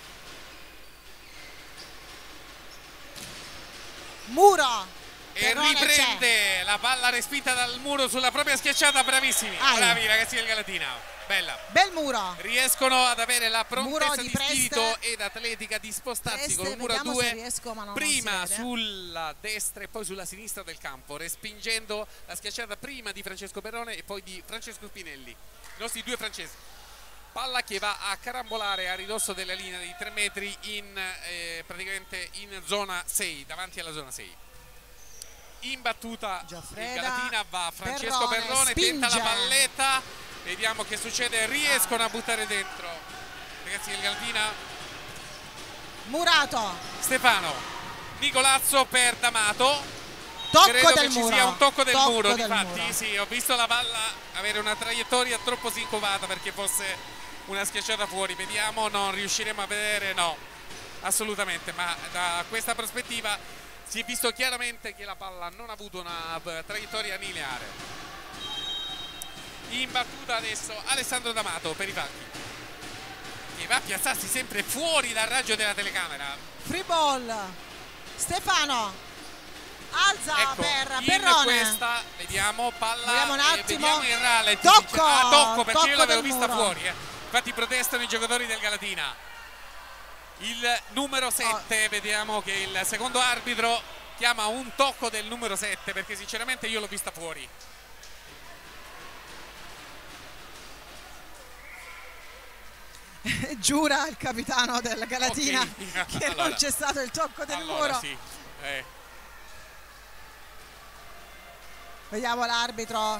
Muro. E Terrone c'è. riprende la palla respinta dal muro sulla propria schiacciata, bravissimi, Ai. bravi ragazzi del Galatina, bella. Bel muro. Riescono ad avere la Muro prontezza di di, Preste. spirito ed atletica di spostarsi Preste, con il muro a vediamo se due, riesco, ma non- non prima si vede. sulla destra e poi sulla sinistra del campo, respingendo la schiacciata prima di Francesco Perrone e poi di Francesco Spinelli, i nostri due francesi. Palla che va a carambolare a ridosso della linea dei tre metri in, eh, praticamente in zona sei, davanti alla zona sei. In battuta il Giaffreda, Galatina va Francesco Perrone, Perrone, spinge. tenta la palletta, vediamo che succede, riescono a buttare dentro ragazzi del Galatina. Murato. Stefano Nicolazzo per D'Amato, Tocco credo del che ci muro. sia un tocco del Tocco muro, del difatti muro. sì, ho visto la palla avere una traiettoria troppo sincopata perché fosse una schiacciata fuori, vediamo, non riusciremo a vedere, no, assolutamente, ma da questa prospettiva si è visto chiaramente che la palla non ha avuto una traiettoria lineare. In battuta adesso Alessandro D'Amato per i Falchi, che va a piazzarsi sempre fuori dal raggio della telecamera. Free ball, Stefano alza Ecco, per in Perrone. questa vediamo palla, Vediamo un eh, attimo. vediamo il rally. Tocco, ah, tocco perché tocco io l'avevo del vista muro. fuori, eh. Infatti protestano i giocatori del Galatina. Il numero sette, Oh. vediamo che il secondo arbitro chiama un tocco del numero sette, perché sinceramente io l'ho vista fuori. Giura il capitano del Galatina Ok. che Allora. non c'è stato il tocco del Allora muro. sì, eh. Vediamo l'arbitro.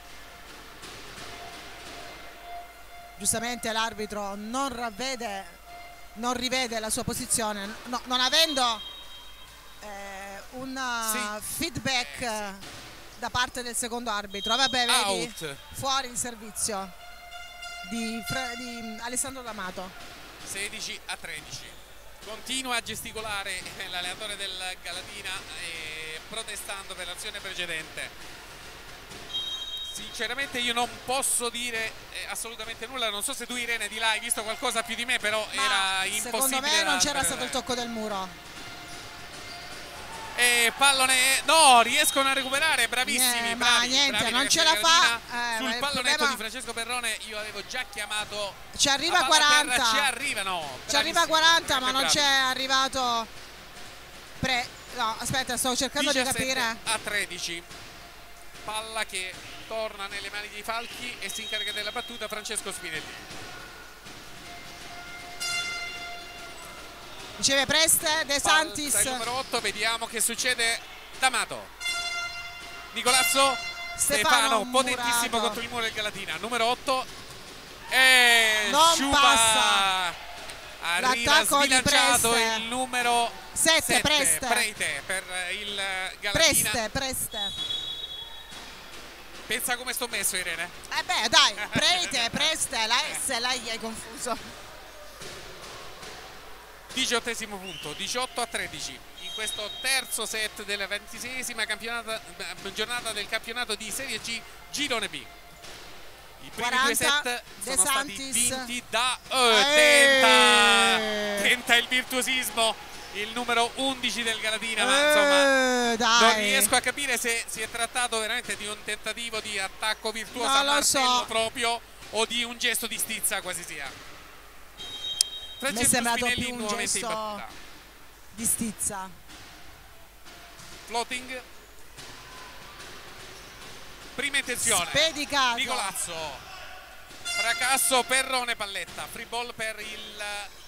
Giustamente l'arbitro non ravvede, non rivede la sua posizione, no- non avendo eh, un uh, feedback eh, da parte del secondo arbitro. Vabbè, vedi, Out. fuori il servizio di, Fra- di Alessandro D'Amato. sedici a tredici. Continua a gesticolare l'allenatore del Galatina, eh, protestando per l'azione precedente. Sinceramente io non posso dire eh, assolutamente nulla. Non so se tu, Irene, di là hai visto qualcosa più di me, però Ma era impossibile. secondo me non da c'era vedere. stato il tocco del muro. E pallone, no, riescono a recuperare, bravissimi, Eh, ma bravi, niente, bravi non ragazzi ce del la fa, Galatina. eh, Sul ma il pallonetto problema- di Francesco Perrone io avevo già chiamato. Ci arriva la palla a terra, quaranta. ci arrivano, Ci arriva a quaranta, ma non bravi. c'è arrivato pre... No, aspetta, sto cercando di diciassette capire. a tredici. Palla che torna nelle mani dei Falchi e si incarica della battuta Francesco Spinelli. Riceve Preste, De Santis. Balza il numero otto, vediamo che succede. D'Amato, Nicolazzo, Stefano Stefano, potentissimo Murato. contro il muro del Galatina. Numero otto e Non Sciupa. passa. Arriva L'attacco di sbilanciato Preste. il numero Sette, sette, Preste. Preite per il Galatina. Preste, Preste. Pensa come sto messo, Irene? Eh beh, dai, Prete, Preste, la S, la I hai confuso. Diciottesimo punto, diciotto a tredici in questo terzo set della ventiseiesima campionata, eh, giornata del campionato di Serie G Girone B. I primi due quaranta, set De sono stati Santis. vinti da oh, Eh. tenta, tenta il virtuosismo il numero undici del Galatina, ma insomma Eh, dai. non riesco a capire se si è trattato veramente di un tentativo di attacco virtuoso Non a lo martello so. proprio o di un gesto di stizza quasi sia. Mi è Francesco sembrato Spinelli più un nuovamente in gesto battuta. di stizza. Floating, prima intenzione, Spedicato. Nicolazzo, fracasso, Perrone, palletta, free ball per il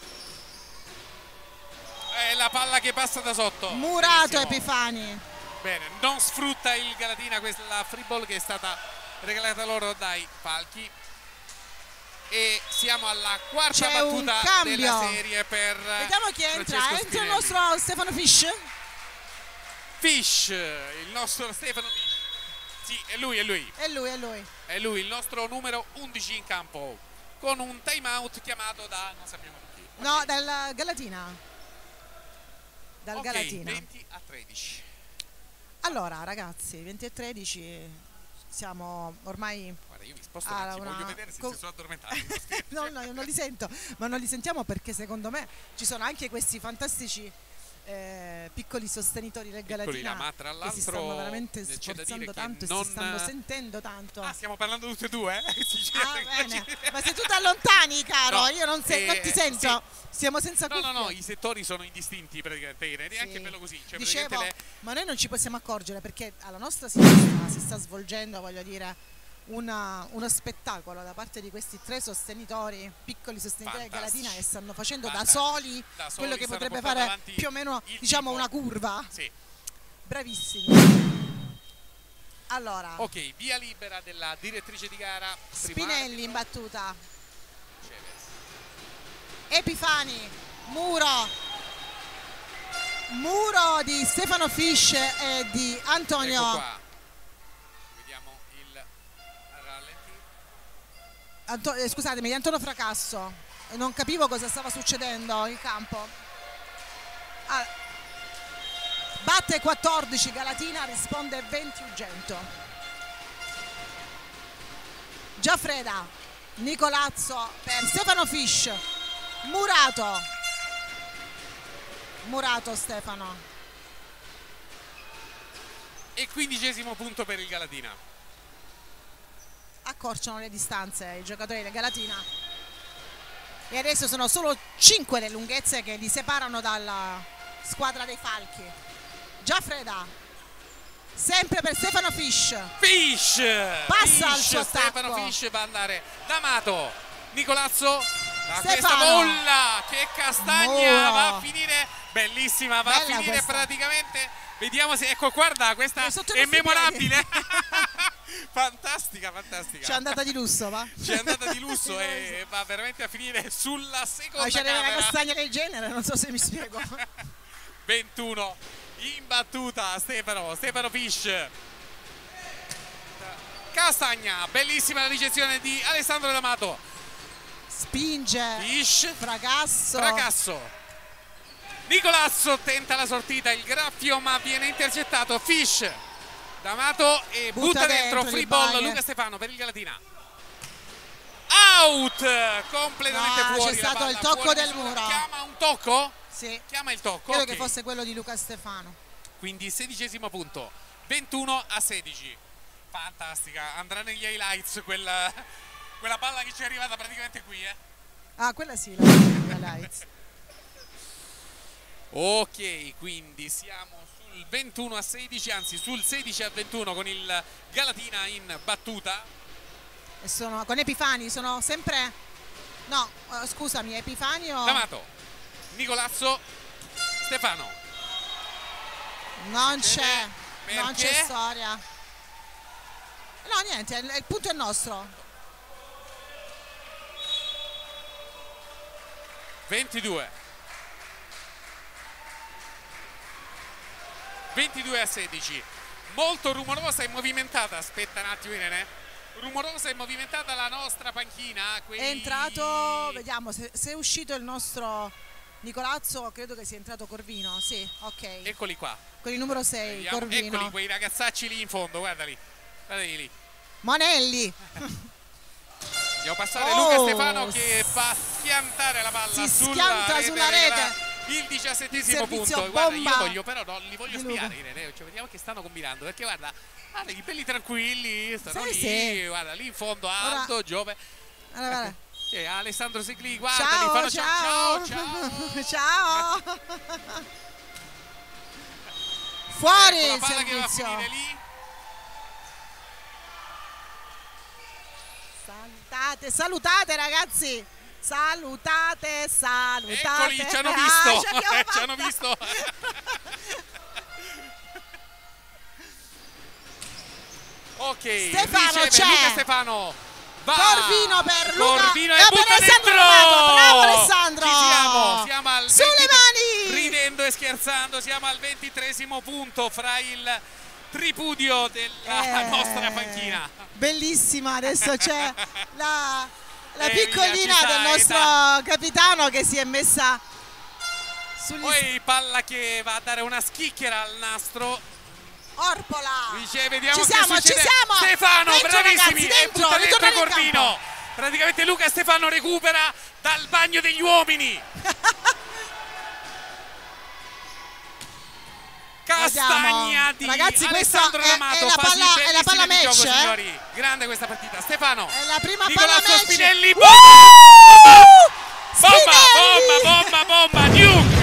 eh, la palla che passa da sotto. Murato Benissimo. Epifani. Bene, non sfrutta il Galatina questa free ball che è stata regalata loro dai Falchi. E siamo alla quarta C'è un battuta cambio. della serie per Vediamo chi entra. Francesco Entra il Spinelli. nostro Stefano Fish. Fish, il nostro Stefano Fish. Sì, è lui, è lui. È lui, è lui. È lui, il nostro numero undici in campo, con un time out chiamato da non sappiamo chi. No, dal Galatina. Dal Ok, Galatina. venti a tredici. Allora, ragazzi, venti e tredici. Siamo ormai. Guarda, io mi sposto Ah, perché una- voglio vedere se co- si sono addormentati. no, no, io non li sento, ma non li sentiamo perché secondo me ci sono anche questi fantastici eh, piccoli sostenitori del Piccoli Galatina là, ma tra che si l'altro stanno veramente c'è da sforzando dire che tanto e non- si stanno sentendo tanto. Ah, stiamo parlando tutti e due? Eh? Sì, Ah, certo, bene. immagini- Ma se tu ti allontani, caro, No, io non, se- eh, non ti sento. Siamo senza No, no, no, cuffie. i settori sono indistinti praticamente, Irene, è Sì. anche bello così. Cioè, Dicevo, praticamente le- ma noi non ci possiamo accorgere perché alla nostra sinistra si sta svolgendo, voglio dire, una- uno spettacolo da parte di questi tre sostenitori, piccoli sostenitori del Fantastici. Galatina, che stanno facendo da Fantastici. soli Da soli quello che stanno potrebbe portando fare avanti più o meno, il diciamo, tipo. una curva. Sì. Bravissimi. Allora, Ok, via libera della direttrice di gara. Spinelli in battuta. battuta, Epifani, muro, muro di Stefano Fish e di Antonio. Ecco qua. Vediamo il rallenti. Anto- eh, scusatemi, di Antonio Fracasso. Non capivo cosa stava succedendo in campo. Ah, batte quattordici Galatina, risponde venti Ugento. Giaffreda, Nicolazzo per Stefano Fish, Murato, Murato Stefano. E quindicesimo punto per il Galatina. Accorciano le distanze i giocatori del Galatina e adesso sono solo cinque le lunghezze che li separano dalla squadra dei Falchi. Giaffreda, sempre per Stefano Fish. Fish! Passa Fish, al suo Stefano attacco. Fish va ad andare D'Amato, Nicolazzo, da questa Stefano. bolla che Castagna Muro. va a finire, bellissima, va Bella a finire questa. praticamente, vediamo se, ecco guarda, questa È sotto i è nostri memorabile. Fantastica, fantastica. C'è andata di lusso, va? C'è andata di lusso e va veramente a finire sulla seconda Ah, c'è una camera. castagna del genere, non so se mi spiego. ventuno in battuta Stefano, Stefano Fish. Castagna, bellissima la ricezione di Alessandro D'Amato. Spinge, Fish, fracasso. fracasso. Nicolazzo tenta la sortita, il graffio ma viene intercettato. Fish, D'Amato e butta, Butta dentro, dentro free il ball, Bayer. Luca Stefano per il Galatina. Out, completamente Ah, fuori c'è la stato palla, il tocco fuori del misura. muro. Chiama un tocco? Sì, Chiama il tocco. credo ok. che fosse quello di Luca Stefano. Quindi sedicesimo punto, ventuno a sedici. Fantastica, andrà negli highlights quella, quella palla che ci è arrivata praticamente qui, eh. Ah, quella sì, la, la Lights. Ok, quindi siamo sul ventuno a sedici, anzi sul sedici a ventuno con il Galatina in battuta. E sono con Epifani, sono sempre. No, eh, scusami, Epifani o. D'Amato, Nicolazzo, Stefano. Non c'è, Perché? non c'è storia. No, niente, il, il punto è nostro. ventidue. ventidue a sedici. Molto rumorosa e movimentata. Aspetta un attimo, Irene. Rumorosa e movimentata la nostra panchina. Quei... È entrato, vediamo se, se è uscito il nostro Nicolazzo, credo che sia entrato Corvino. Sì, ok. Eccoli qua. Con il numero sei, Vediamo. Corvino. Eccoli quei ragazzacci lì in fondo, guardali. Guardali lì. Monelli. Andiamo a passare Oh, Luca Stefano che va a schiantare la palla si sulla schianta rete, sulla arriva rete. il diciassettesimo Il servizio punto. Guarda, io bomba voglio però no, li voglio di spiare, Luca. Irene, cioè, vediamo che stanno combinando, perché guarda, guarda i belli tranquilli stanno Sì, lì, sì. guarda lì in fondo Aldo, Ora- Giove. Allora, guarda. C'è Alessandro Segli, guarda, li Ciao, fanno ciao, ciao, ciao. ciao. Fuori Ecco la il palla che va a servizio. finire lì. Salutate, salutate ragazzi. Salutate, salutate. Eccoli, ci hanno Ah, visto, ce l'abbiamo ci hanno fatta. visto. Ok, Stefano riceve c'è. Luca Stefano. Va. Corvino per Luca. Corvino e e per butta Alessandro dentro. D'Amato. Bravo Alessandro. Ci siamo, siamo al Sulle ventitré mani. ridendo e scherzando, siamo al ventitresimo punto fra il tripudio della Eh, nostra panchina. Bellissima, adesso c'è la, la Eh, via, piccolina ci sta, del eh, nostro capitano che si è messa sugli Poi palla che va a dare una schicchiera al nastro. Orpola. Dice, vediamo Ci che siamo, succede. ci siamo. Stefano, Dentro, bravissimi, ragazzi, e butta dentro, dentro ritornare in Corvino. campo. Praticamente Luca Stefano recupera dal bagno degli uomini. Castagna di Ragazzi, questa Alessandro è- D'Amato. è la fasi palla- è la palla bellissime di match, gioco, eh? signori. Grande questa partita. Stefano, È la prima palla Nicolazzo match. Spinelli. Uh! Bomba, Spinelli! bomba, bomba, bomba, Duke.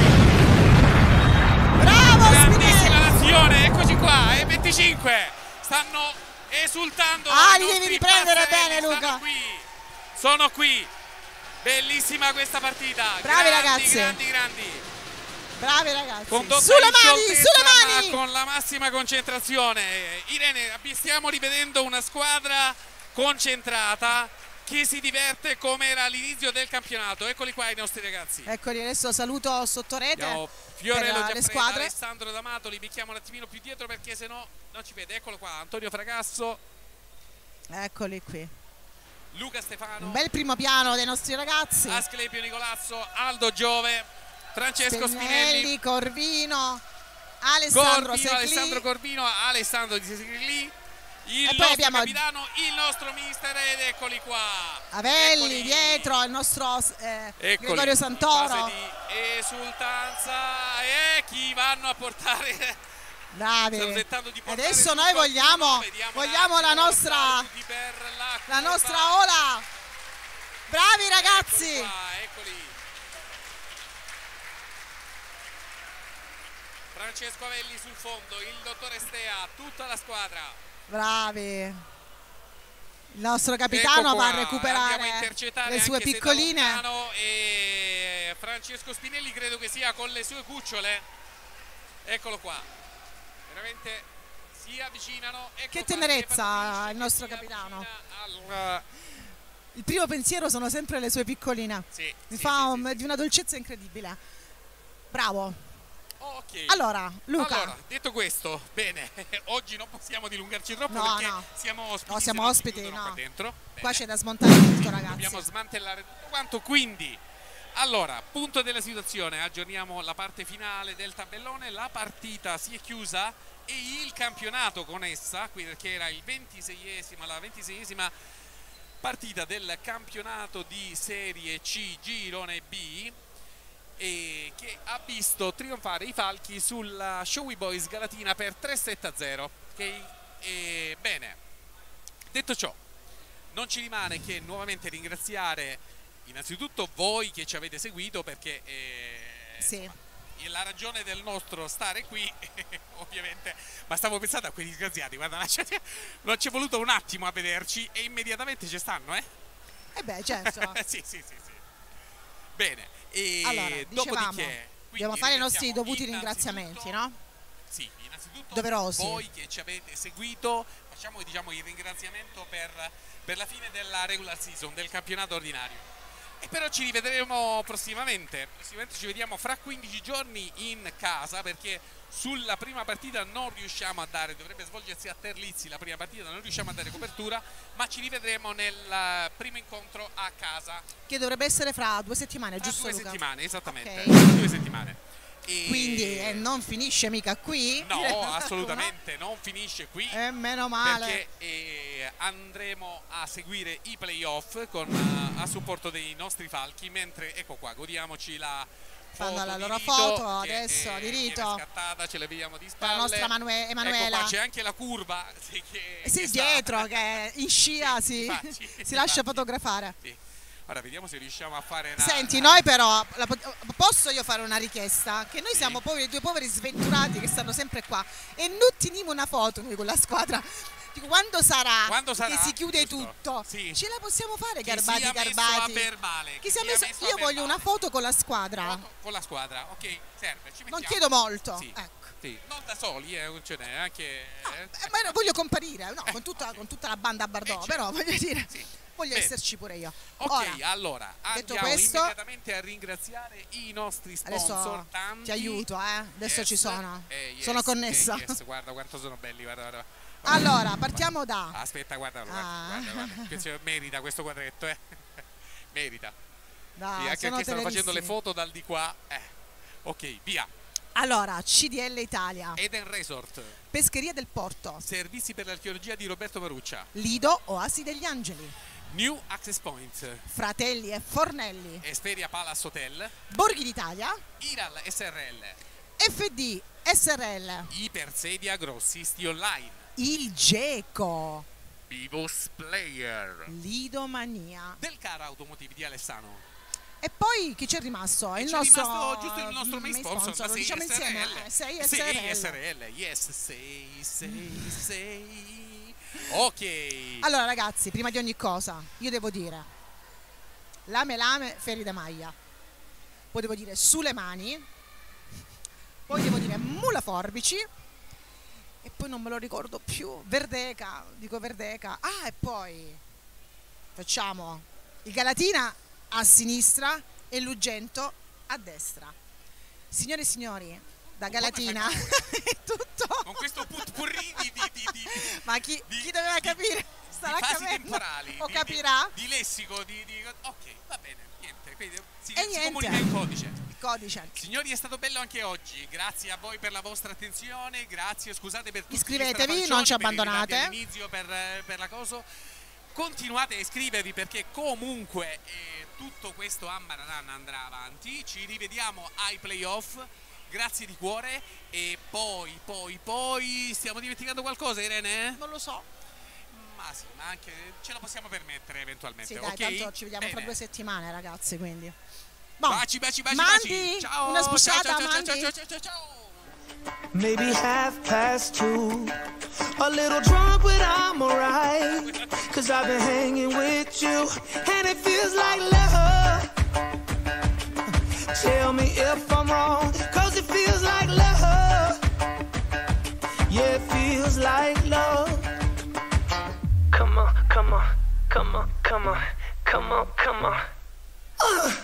Bravo Grandissima Spinelli. l'azione, eccoci qua, e venticinque. Stanno esultando. Ah, i li devi nostri riprendere pazzerelli, bene, Luca. Sono qui. Sono qui. Bellissima questa partita. Bravi, grandi, ragazzi. Grandi, grandi. Bravi ragazzi. Condotta Sulle in mani, scioltezza, sulle ma mani. con la massima concentrazione. Irene, stiamo rivedendo una squadra concentrata che si diverte come era all'inizio del campionato. Eccoli qua i nostri ragazzi. Eccoli, adesso saluto sotto rete. Abbiamo Fiorello per, uh, le Giaffreda, squadre. Alessandro D'Amato, li becchiamo un attimino più dietro perché sennò non ci vede. Eccolo qua, Antonio Fracasso, Eccoli qui. Luca Stefano, Un bel primo piano dei nostri ragazzi. Asclepio Nicolazzo, Aldo Giove, Francesco Spinelli, Spinelli. Corvino. Alessandro Corvino, Secli. Alessandro Corvino, Alessandro di Secli, il E poi nostro abbiamo- capitano, il nostro mister, ed eccoli qua. Avelli Eccoli. dietro, il nostro eh, Eccoli, Gregorio in Santoro. fase di esultanza, e chi vanno a portare? Bravi. Stanno tentando di portare Adesso su noi qualcuno, vogliamo, vediamo un vogliamo la attimo, nostra, saluti per la la curva. nostra ola. Bravi ragazzi. Eccoli qua, eccoli. Francesco Avelli sul fondo, il dottore Stea, tutta la squadra. Bravi. Il nostro capitano Ecco va a qua, andiamo a recuperare intercettare le sue anche se da piccoline. lontano, e Francesco Spinelli credo che sia con le sue cucciole. Eccolo qua, veramente si avvicinano. Ecco Che qua, tenerezza Stefano Finisce il che nostro si capitano. avvicina al- Il primo pensiero sono sempre le sue piccoline. Sì, Mi sì, fa sì, un- sì, di una dolcezza incredibile. Bravo. Ok. Allora, Luca. Allora, detto questo, bene, oggi non possiamo dilungarci troppo No, perché no. siamo ospiti. No, siamo se non ci ospiti, chiudono no. qua dentro. Qua Bene. c'è da smontare tutto, ragazzi. Dobbiamo smantellare tutto quanto, quindi allora, punto della situazione, aggiorniamo la parte finale del tabellone, la partita si è chiusa e il campionato con essa, qui perché era il ventiseiesima, la ventiseiesima partita del campionato di Serie C Girone B, e che ha visto trionfare i Falchi sulla Showy Boys Galatina per tre sette a zero. Okay? E, bene, detto ciò, non ci rimane che nuovamente ringraziare innanzitutto voi che ci avete seguito, perché eh, Sì. la ragione del nostro stare qui ovviamente, ma stavo pensando a quei disgraziati, guarda, lasciati- non ci è voluto un attimo a vederci e immediatamente ci stanno, eh? Eh beh, certo. sì, sì, sì, sì. Bene, e Allora, dicevamo, dopodiché dobbiamo quindi fare i nostri ringraziamo dovuti innanzitutto- ringraziamenti, no? Sì, innanzitutto Doverosi. voi che ci avete seguito, facciamo diciamo il ringraziamento per, per la fine della regular season, del campionato ordinario. E però ci rivedremo prossimamente, prossimamente ci vediamo fra quindici giorni in casa, perché sulla prima partita non riusciamo a dare, dovrebbe svolgersi a Terlizzi la prima partita, non riusciamo a dare copertura, ma ci rivedremo nel eh, primo incontro a casa. Che dovrebbe essere fra due settimane, Tra giusto due Luca? settimane, esattamente, Ok. due settimane. E... Quindi eh, non finisce mica qui? No, assolutamente, non finisce qui. E meno male. Perché eh, andremo a seguire i playoff con, eh, a supporto dei nostri Falchi, mentre ecco qua, godiamoci la Fanno foto la di loro Rito, foto che, adesso, eh, di viene Rito. scattata, ce la vediamo di La spalle. nostra Manue- Emanuela. Ecco qua, c'è anche la curva sì, che, Sì, che sta- dietro, che in scia Sì, si, infatti, si infatti. lascia fotografare. Sì. Ora vediamo se riusciamo a fare una... Senti, una- noi però, la pot- posso io fare una richiesta? Che noi Sì. siamo poveri, due poveri sventurati che stanno sempre qua e non teniamo una foto noi con la squadra. Dico, quando sarà, Quando sarà, che si chiude giusto. tutto? Sì. Ce la possiamo fare, che Garbati, sia messo Garbati? a verbale, Che sia messo- messo a io voglio verbale. una foto con la squadra. Foto con la squadra, ok, serve, ci Non mettiamo. chiedo molto. Sì. Ecco. Sì, non da soli, eh, ce n'è anche... eh, Eh, ma io voglio comparire, no, Eh, con, tutta, ok. con tutta la banda a Bardò, Eh, certo. però voglio dire, Sì. voglio Bene. esserci pure io. Ok, Ora, allora detto andiamo questo- immediatamente a ringraziare i nostri sponsor. adesso Tanti. ti aiuto, eh? Adesso Yes, ci sono. eh, yes, sono connessa. eh, yes, guarda quanto sono belli, guarda, guarda. Allora, partiamo da... Aspetta, guarda, guarda, Ah. guarda, guarda. Questo merita questo quadretto, eh. Merita. da Sì, anche sono perché stanno facendo le tenerissimi. foto dal di qua. Eh. Ok, via. Allora, C D L Italia, Eden Resort, Pescheria del Porto, servizi per l'archeologia di Roberto Maruccia, Lido, Oasi degli Angeli, New Access Point, Fratelli e Fornelli, Esperia Palace Hotel, Borghi d'Italia, Iral S R L, F D S R L, Ipersedia Grossisti Online, Il Geco, Vivos Player, Lidomania. del Car Automotive di Alessano. E poi chi c'è rimasto? E Il c'è nostro, rimasto giusto il nostro main sponsor, lo la diciamo sei S R L. insieme, eh, sei sei S R L. S R L, yes, sei, sei, sei. Ok. Allora ragazzi, prima di ogni cosa, io devo dire lame lame, ferri da maglia. Poi devo dire sulle mani. Poi devo dire mula forbici. E poi non me lo ricordo più. Verdeca, dico Verdeca. Ah, e poi facciamo il Galatina a sinistra e l'Ugento a destra. Signore e signori, da Galatina è tutto. Con questo putpurri di, di, di, di, Ma chi, di- chi doveva di- capire starà di fasi capendo temporali, o di- capirà. Di, di lessico, di, di... Ok, va bene, niente. Quindi si, E si niente. comunica in codice. codice. Signori, è stato bello anche oggi, grazie a voi per la vostra attenzione, grazie, scusate per tutti gli Iscrivetevi, strafalcioni, non ci per i ritardi abbandonate. all'inizio per, per la cosa. Continuate a iscrivervi perché comunque eh, tutto questo Ambaradan andrà avanti. Ci rivediamo ai playoff, grazie di cuore. E poi, poi, poi stiamo dimenticando qualcosa, Irene? Non lo so. Ma sì, ma anche ce la possiamo permettere eventualmente. Sì, dai, ok? tanto ci vediamo Bene. fra due settimane, ragazzi, quindi. Boh. Baci, baci, baci, Mandy, baci. Ciao, una ciao, sbucciata, ciao, ciao, Mandy. ciao, ciao, ciao, ciao. Maybe half past two. A little drunk, but I'm alright. Cause I've been hanging with you, and it feels like love. Tell me if I'm wrong, cause it feels like love. Yeah, it feels like love. Come on, come on, come on, come on, come on, come on. Uh.